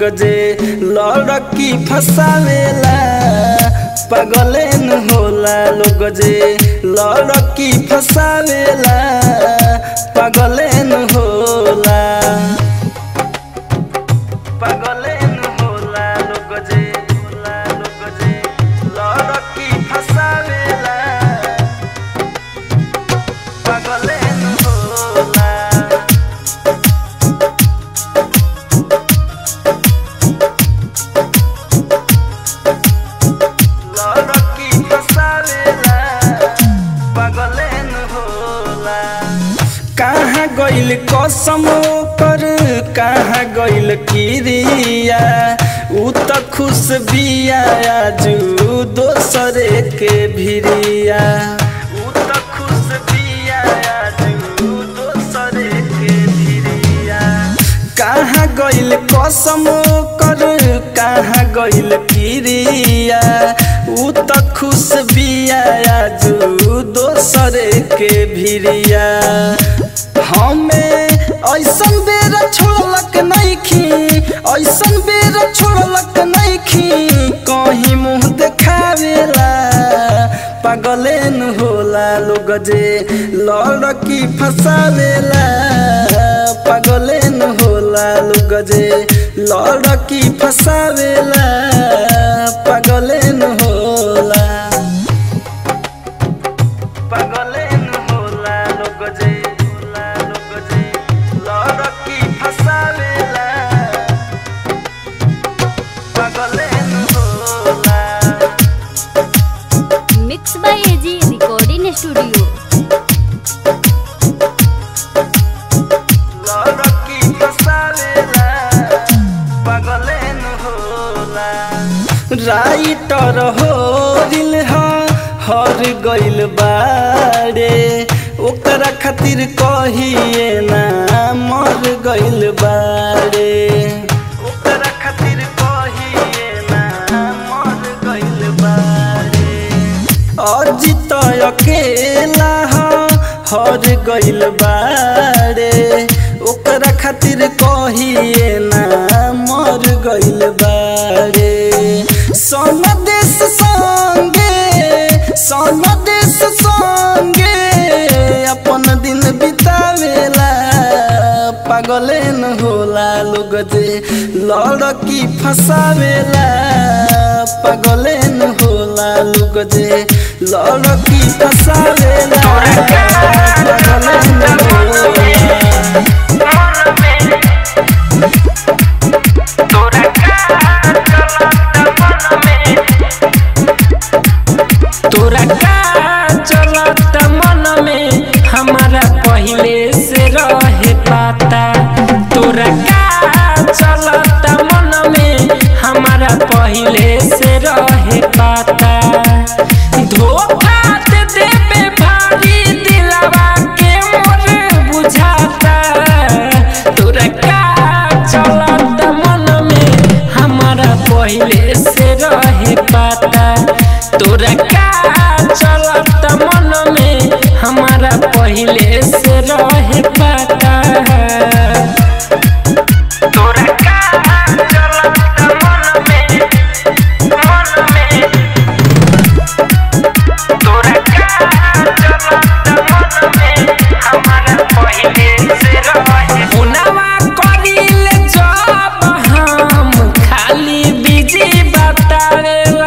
जे लड़की फसावेला पागले न होला लोग जे लड़की फसावेला पागले न होला पागले न होला लोग जे लड़की फसावेला पागले न होला कहाँ गइल कसम कर कहाँ गइल किरिया उ त खुश बिया आजू दोसरे के भिरिया उ त खुश बिया आजू दोसरे के भिरिया कहाँ गइल कसम कर कहाँ गइल किरिया उ त खुश बिया आजू दोसरे के भिरिया हमें ऐसन बेर छोड़लक नइखी ऐसन बेर छोड़लक नइखी कहीं मुँह देखावेला पागले न होला लोग जे लड़की फसावेला पागले न होला लोग जे लड़की फसावेला पागले न होला पागले न होला लोग जे लड़की फसावेला पागले न होला mix by AG recording studio. लड़की फसावेला पागले न होला राइटर हो दिल हर गइल बाड़े ओकरा खातिर कहिए ना मर गइल बाड़े ओकरा खातिर कहिए ना मर गइल बाड़े अजित अकेला हर गइल बाड़े ओकरा खातिर कहिए ना मर गइल बाड़े सनदेश संगे अपन दिन बितावेला पागले न होला लोग जे लड़की फसावेला पागले न होला लोग जे लड़की फसावेला पागले न होला तोरा का चलत मन में हमारा पहले से रहे पता तोरा का चलत मन में हमारा पहले से रहे पता धोखा दे देबे भारी दिलवा के मोर बुझाता तोरा का चलत मन में हमारा पहले से रहे पता तोरा का चलत मन में हमारा पहले से रहे पता तोरा का चलत मन में तोरा का चलत मन में हमारा पहले से रहे पुनवा करिल जब हम खाली बिजी बतावेला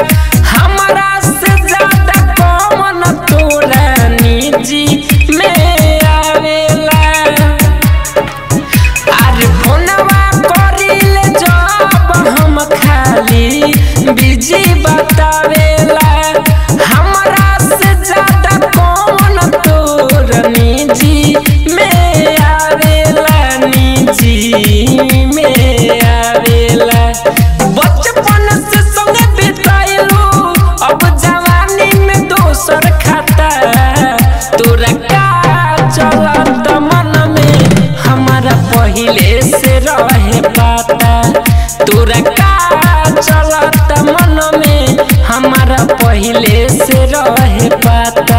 बिजी बतावेला हमरा से ज्यादा कौन तोर निजी में आवेला निजी में आवेला बचपन से संगे बिताइलू अब जवानी में दोसर खाता तोरा का चलत मन में हमारा पहले से रहे पता तोरा का चलत मन में हमारा पहले से रहे पता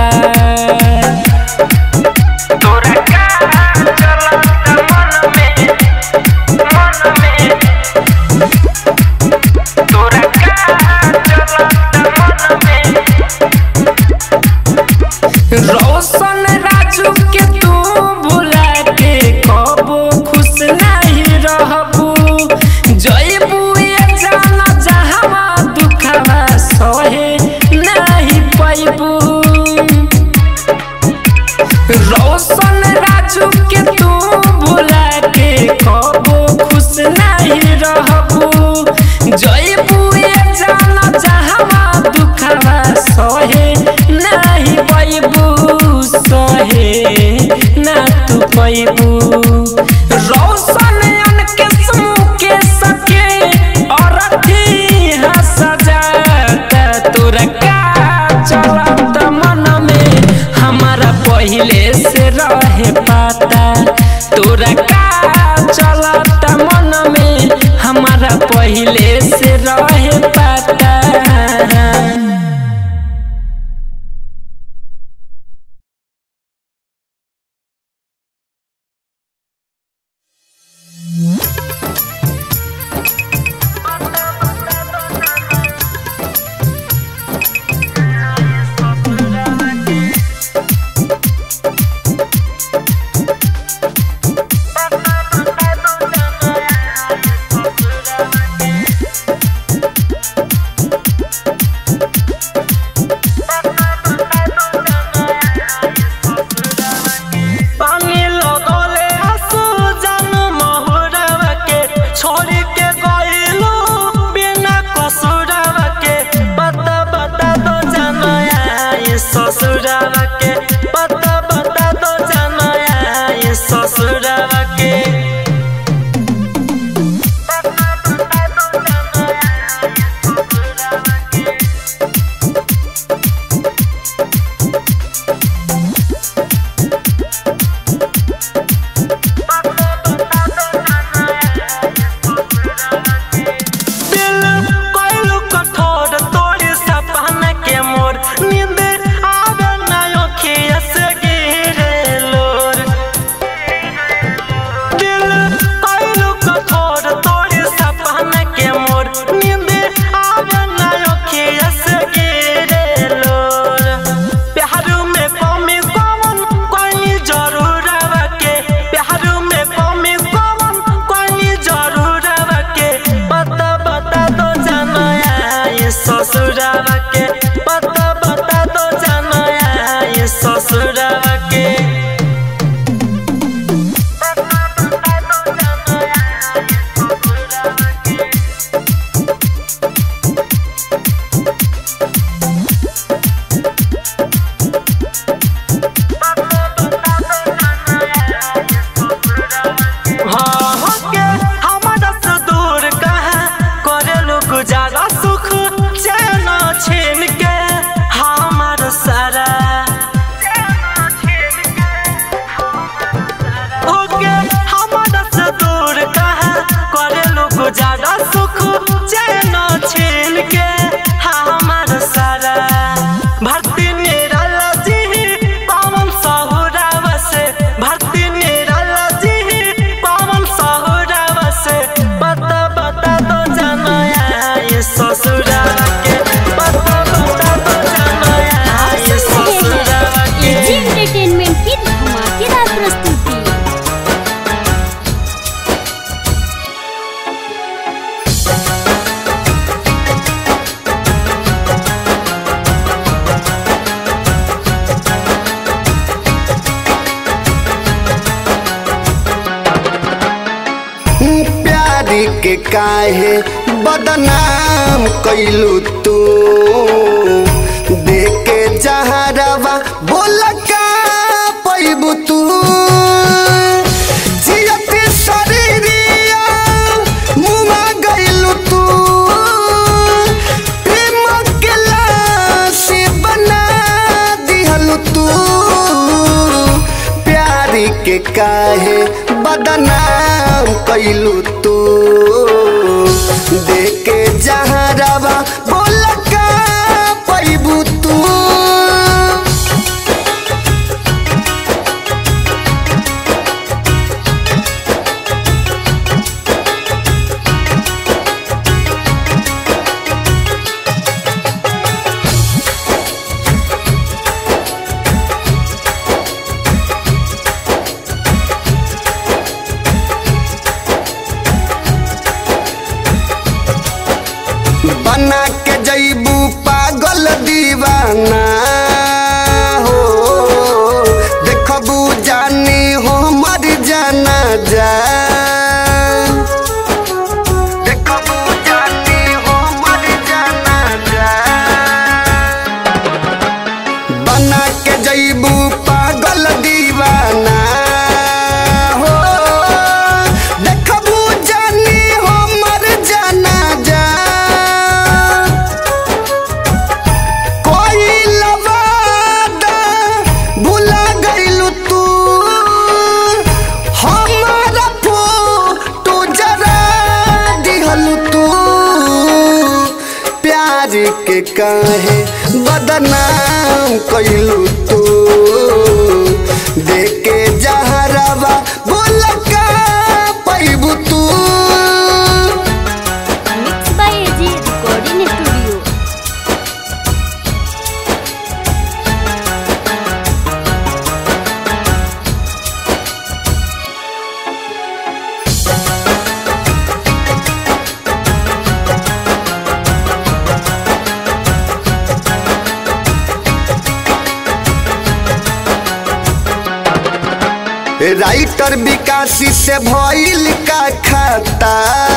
तोरा का चलत मन में रोशन राजू के तू भुला के कबो खुश नहीं रहबू जयबू ये जाना जहावा दुखवा सहे नहीं पैबू सहे ना तू पैबू रोशन अनके के सके और सजाता तोरा का चलत मन में हमारा पहले से रहे पाता तोरा का चलत मन में हमारा पहले से रहे पाता। के काहे बदनाम कैलू तू देखे जहरवा बोल का पैबू तू जियत शरीरिया मुआ गैलू तू प्रेम के लाश बना दिहलू तू प्यारी के काहे बदनाम कैलू तू देखे जहरवा बोल का पैबू तू बना के जैबू पागल दीवाना हो देखब के काहे बदनाम कइलू तू देके जहरवा बोल का पैबू तू। Mix by AG recording studio. Writer Vikasi से भइल का खाता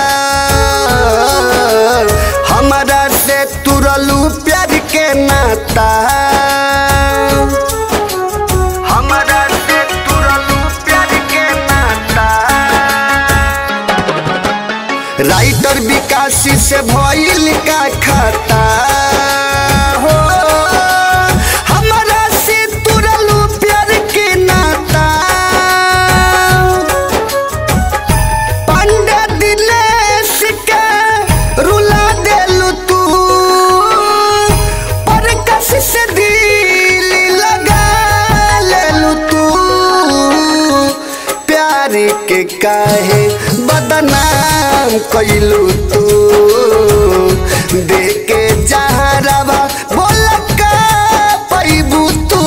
हमारा से तुरलू प्यार के नाता हमारा से तुरलू प्यार के नाता। राइटर विकासी से भइल का खाता हो हमारा से तुरलू प्यार के नाता। से दिल लगा लेलू तू प्यार के काहे बदनाम कइलू तू देके जहरवा बोल का पैबू तू।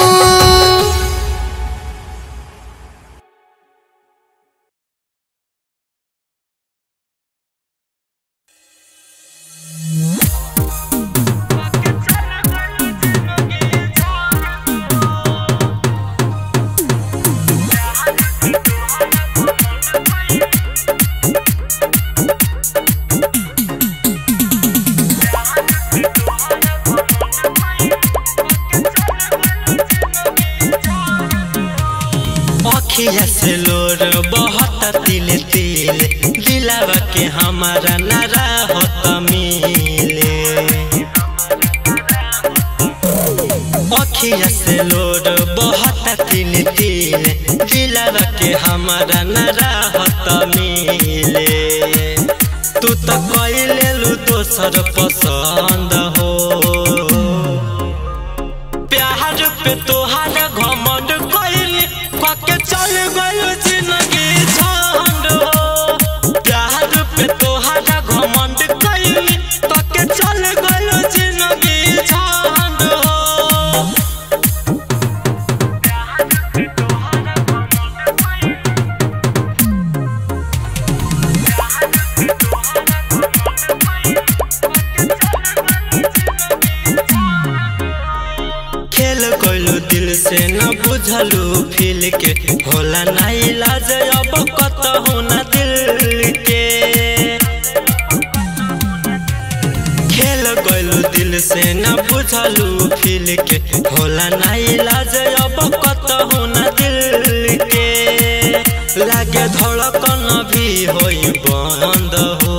अखिया से लोर बहुत तिल तिल दिलावा के हमारा नारा होत मिले। अखिया से लोर बहुत तिल तिल दिलावा के हमारा नारा होत मिले। तू तो कइले लू दोसर पसंद हो प्यार पे तोहार घमंड कइली के चल गयो जिंदगी झंड हो प्यार पे तोहार घमंड कइली के चल गयो जिंदगी झंड हो। खेल कोइलू दिल से न बुझलू फील के होला ना इलाज अब कतहु न दिल के। खेल कोइलू दिल से न बुझलू फील के होला ना इलाज अब कतहु न दिल के। लागे धड़कन भी होई बंद हो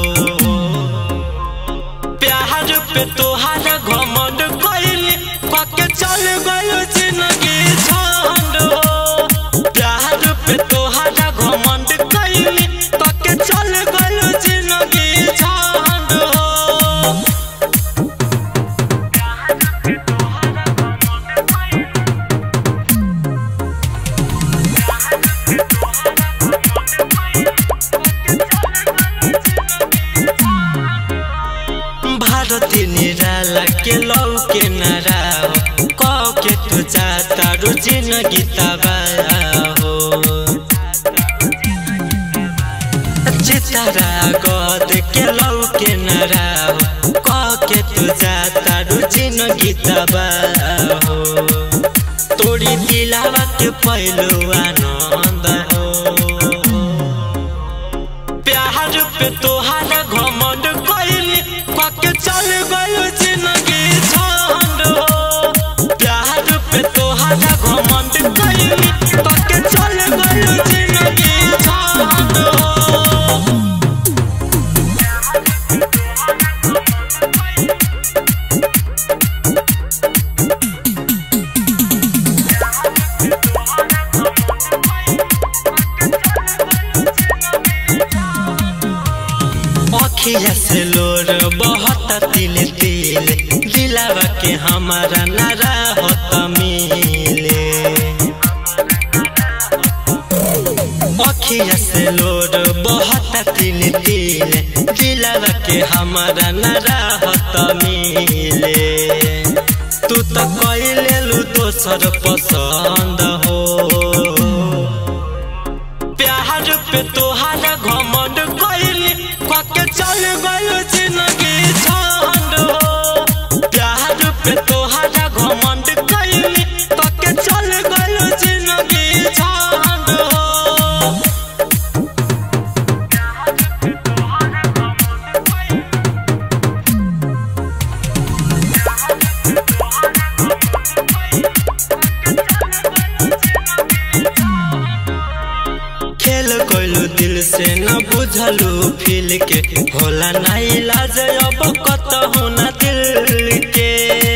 प्यार पे तोहार घमंड कइली के चल गयो जिंदगी झंड हो प्यार पे तोहार घमंड कइली के चल गयो जिंदगी झंड हो। भारती निराला के लौ के नारा के तू जाता रू जिंदगी तबाह हो चितारा गद के लौ के नारा के तू जाता रू जिंदगी तबाह हो। तोड़ी दिलावा के पहलू आनंद हो प्यार पे तोहार घमंड कइली के चल गयो जिंदगी झंड हो प्यार पे तोहार घमंड कइली के चल गयो जिंदगी झंड हो। अखिया से लोर बहुत तिल तिल दिल दिलावा के हमारा नारा होत मिले अखिया से लोर बहुत तिल तिल दिलावा के हमारा नारा होत मिले तू तो कइले लू दोसर पसंद हो प्यार पे तोहारा घमंड कइली कके चल गयो जिंदगी छंड हो प्यार पे तोहारा घमंड कइली कके चल गयो जिंदगी छंड हो खेल कोइलू दिल से न बुझलू फील के होला ना इलाज अब कतहु ना दिल के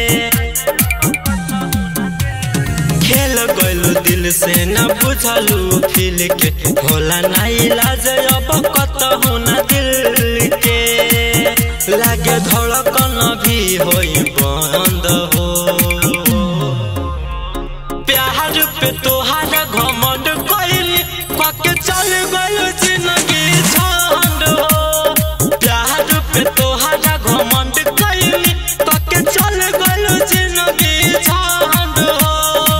खेल कोइलू दिल से न बुझलू फील के होला ना इलाज अब कतहु ना दिल के लागे धड़कन भी होई बंद हो प्यार पे तोहारा घमंड कइली कके चल गयो जिंदगी छंड हो प्यार पे तोहारा घमंड कइली कके चल गयो जिंदगी छंड हो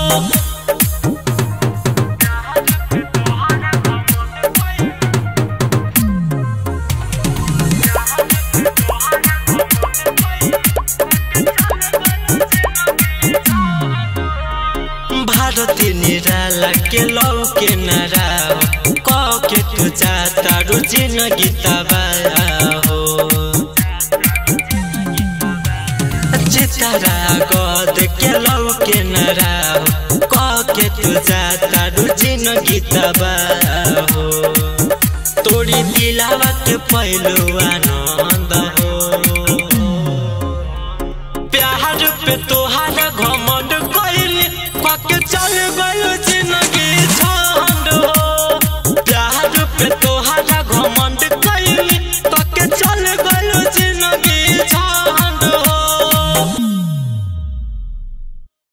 भारती निराला के लौ के नारा के तू चाहता रू जिंदगी तबाह हो चितारा गद के लौ के नारा के तू चाहता रू जिंदगी तबाह हो तोड़ी दिलावा के पहलू आनंद हो प्यार पे तोहारा घमंड कइली कके चल गयो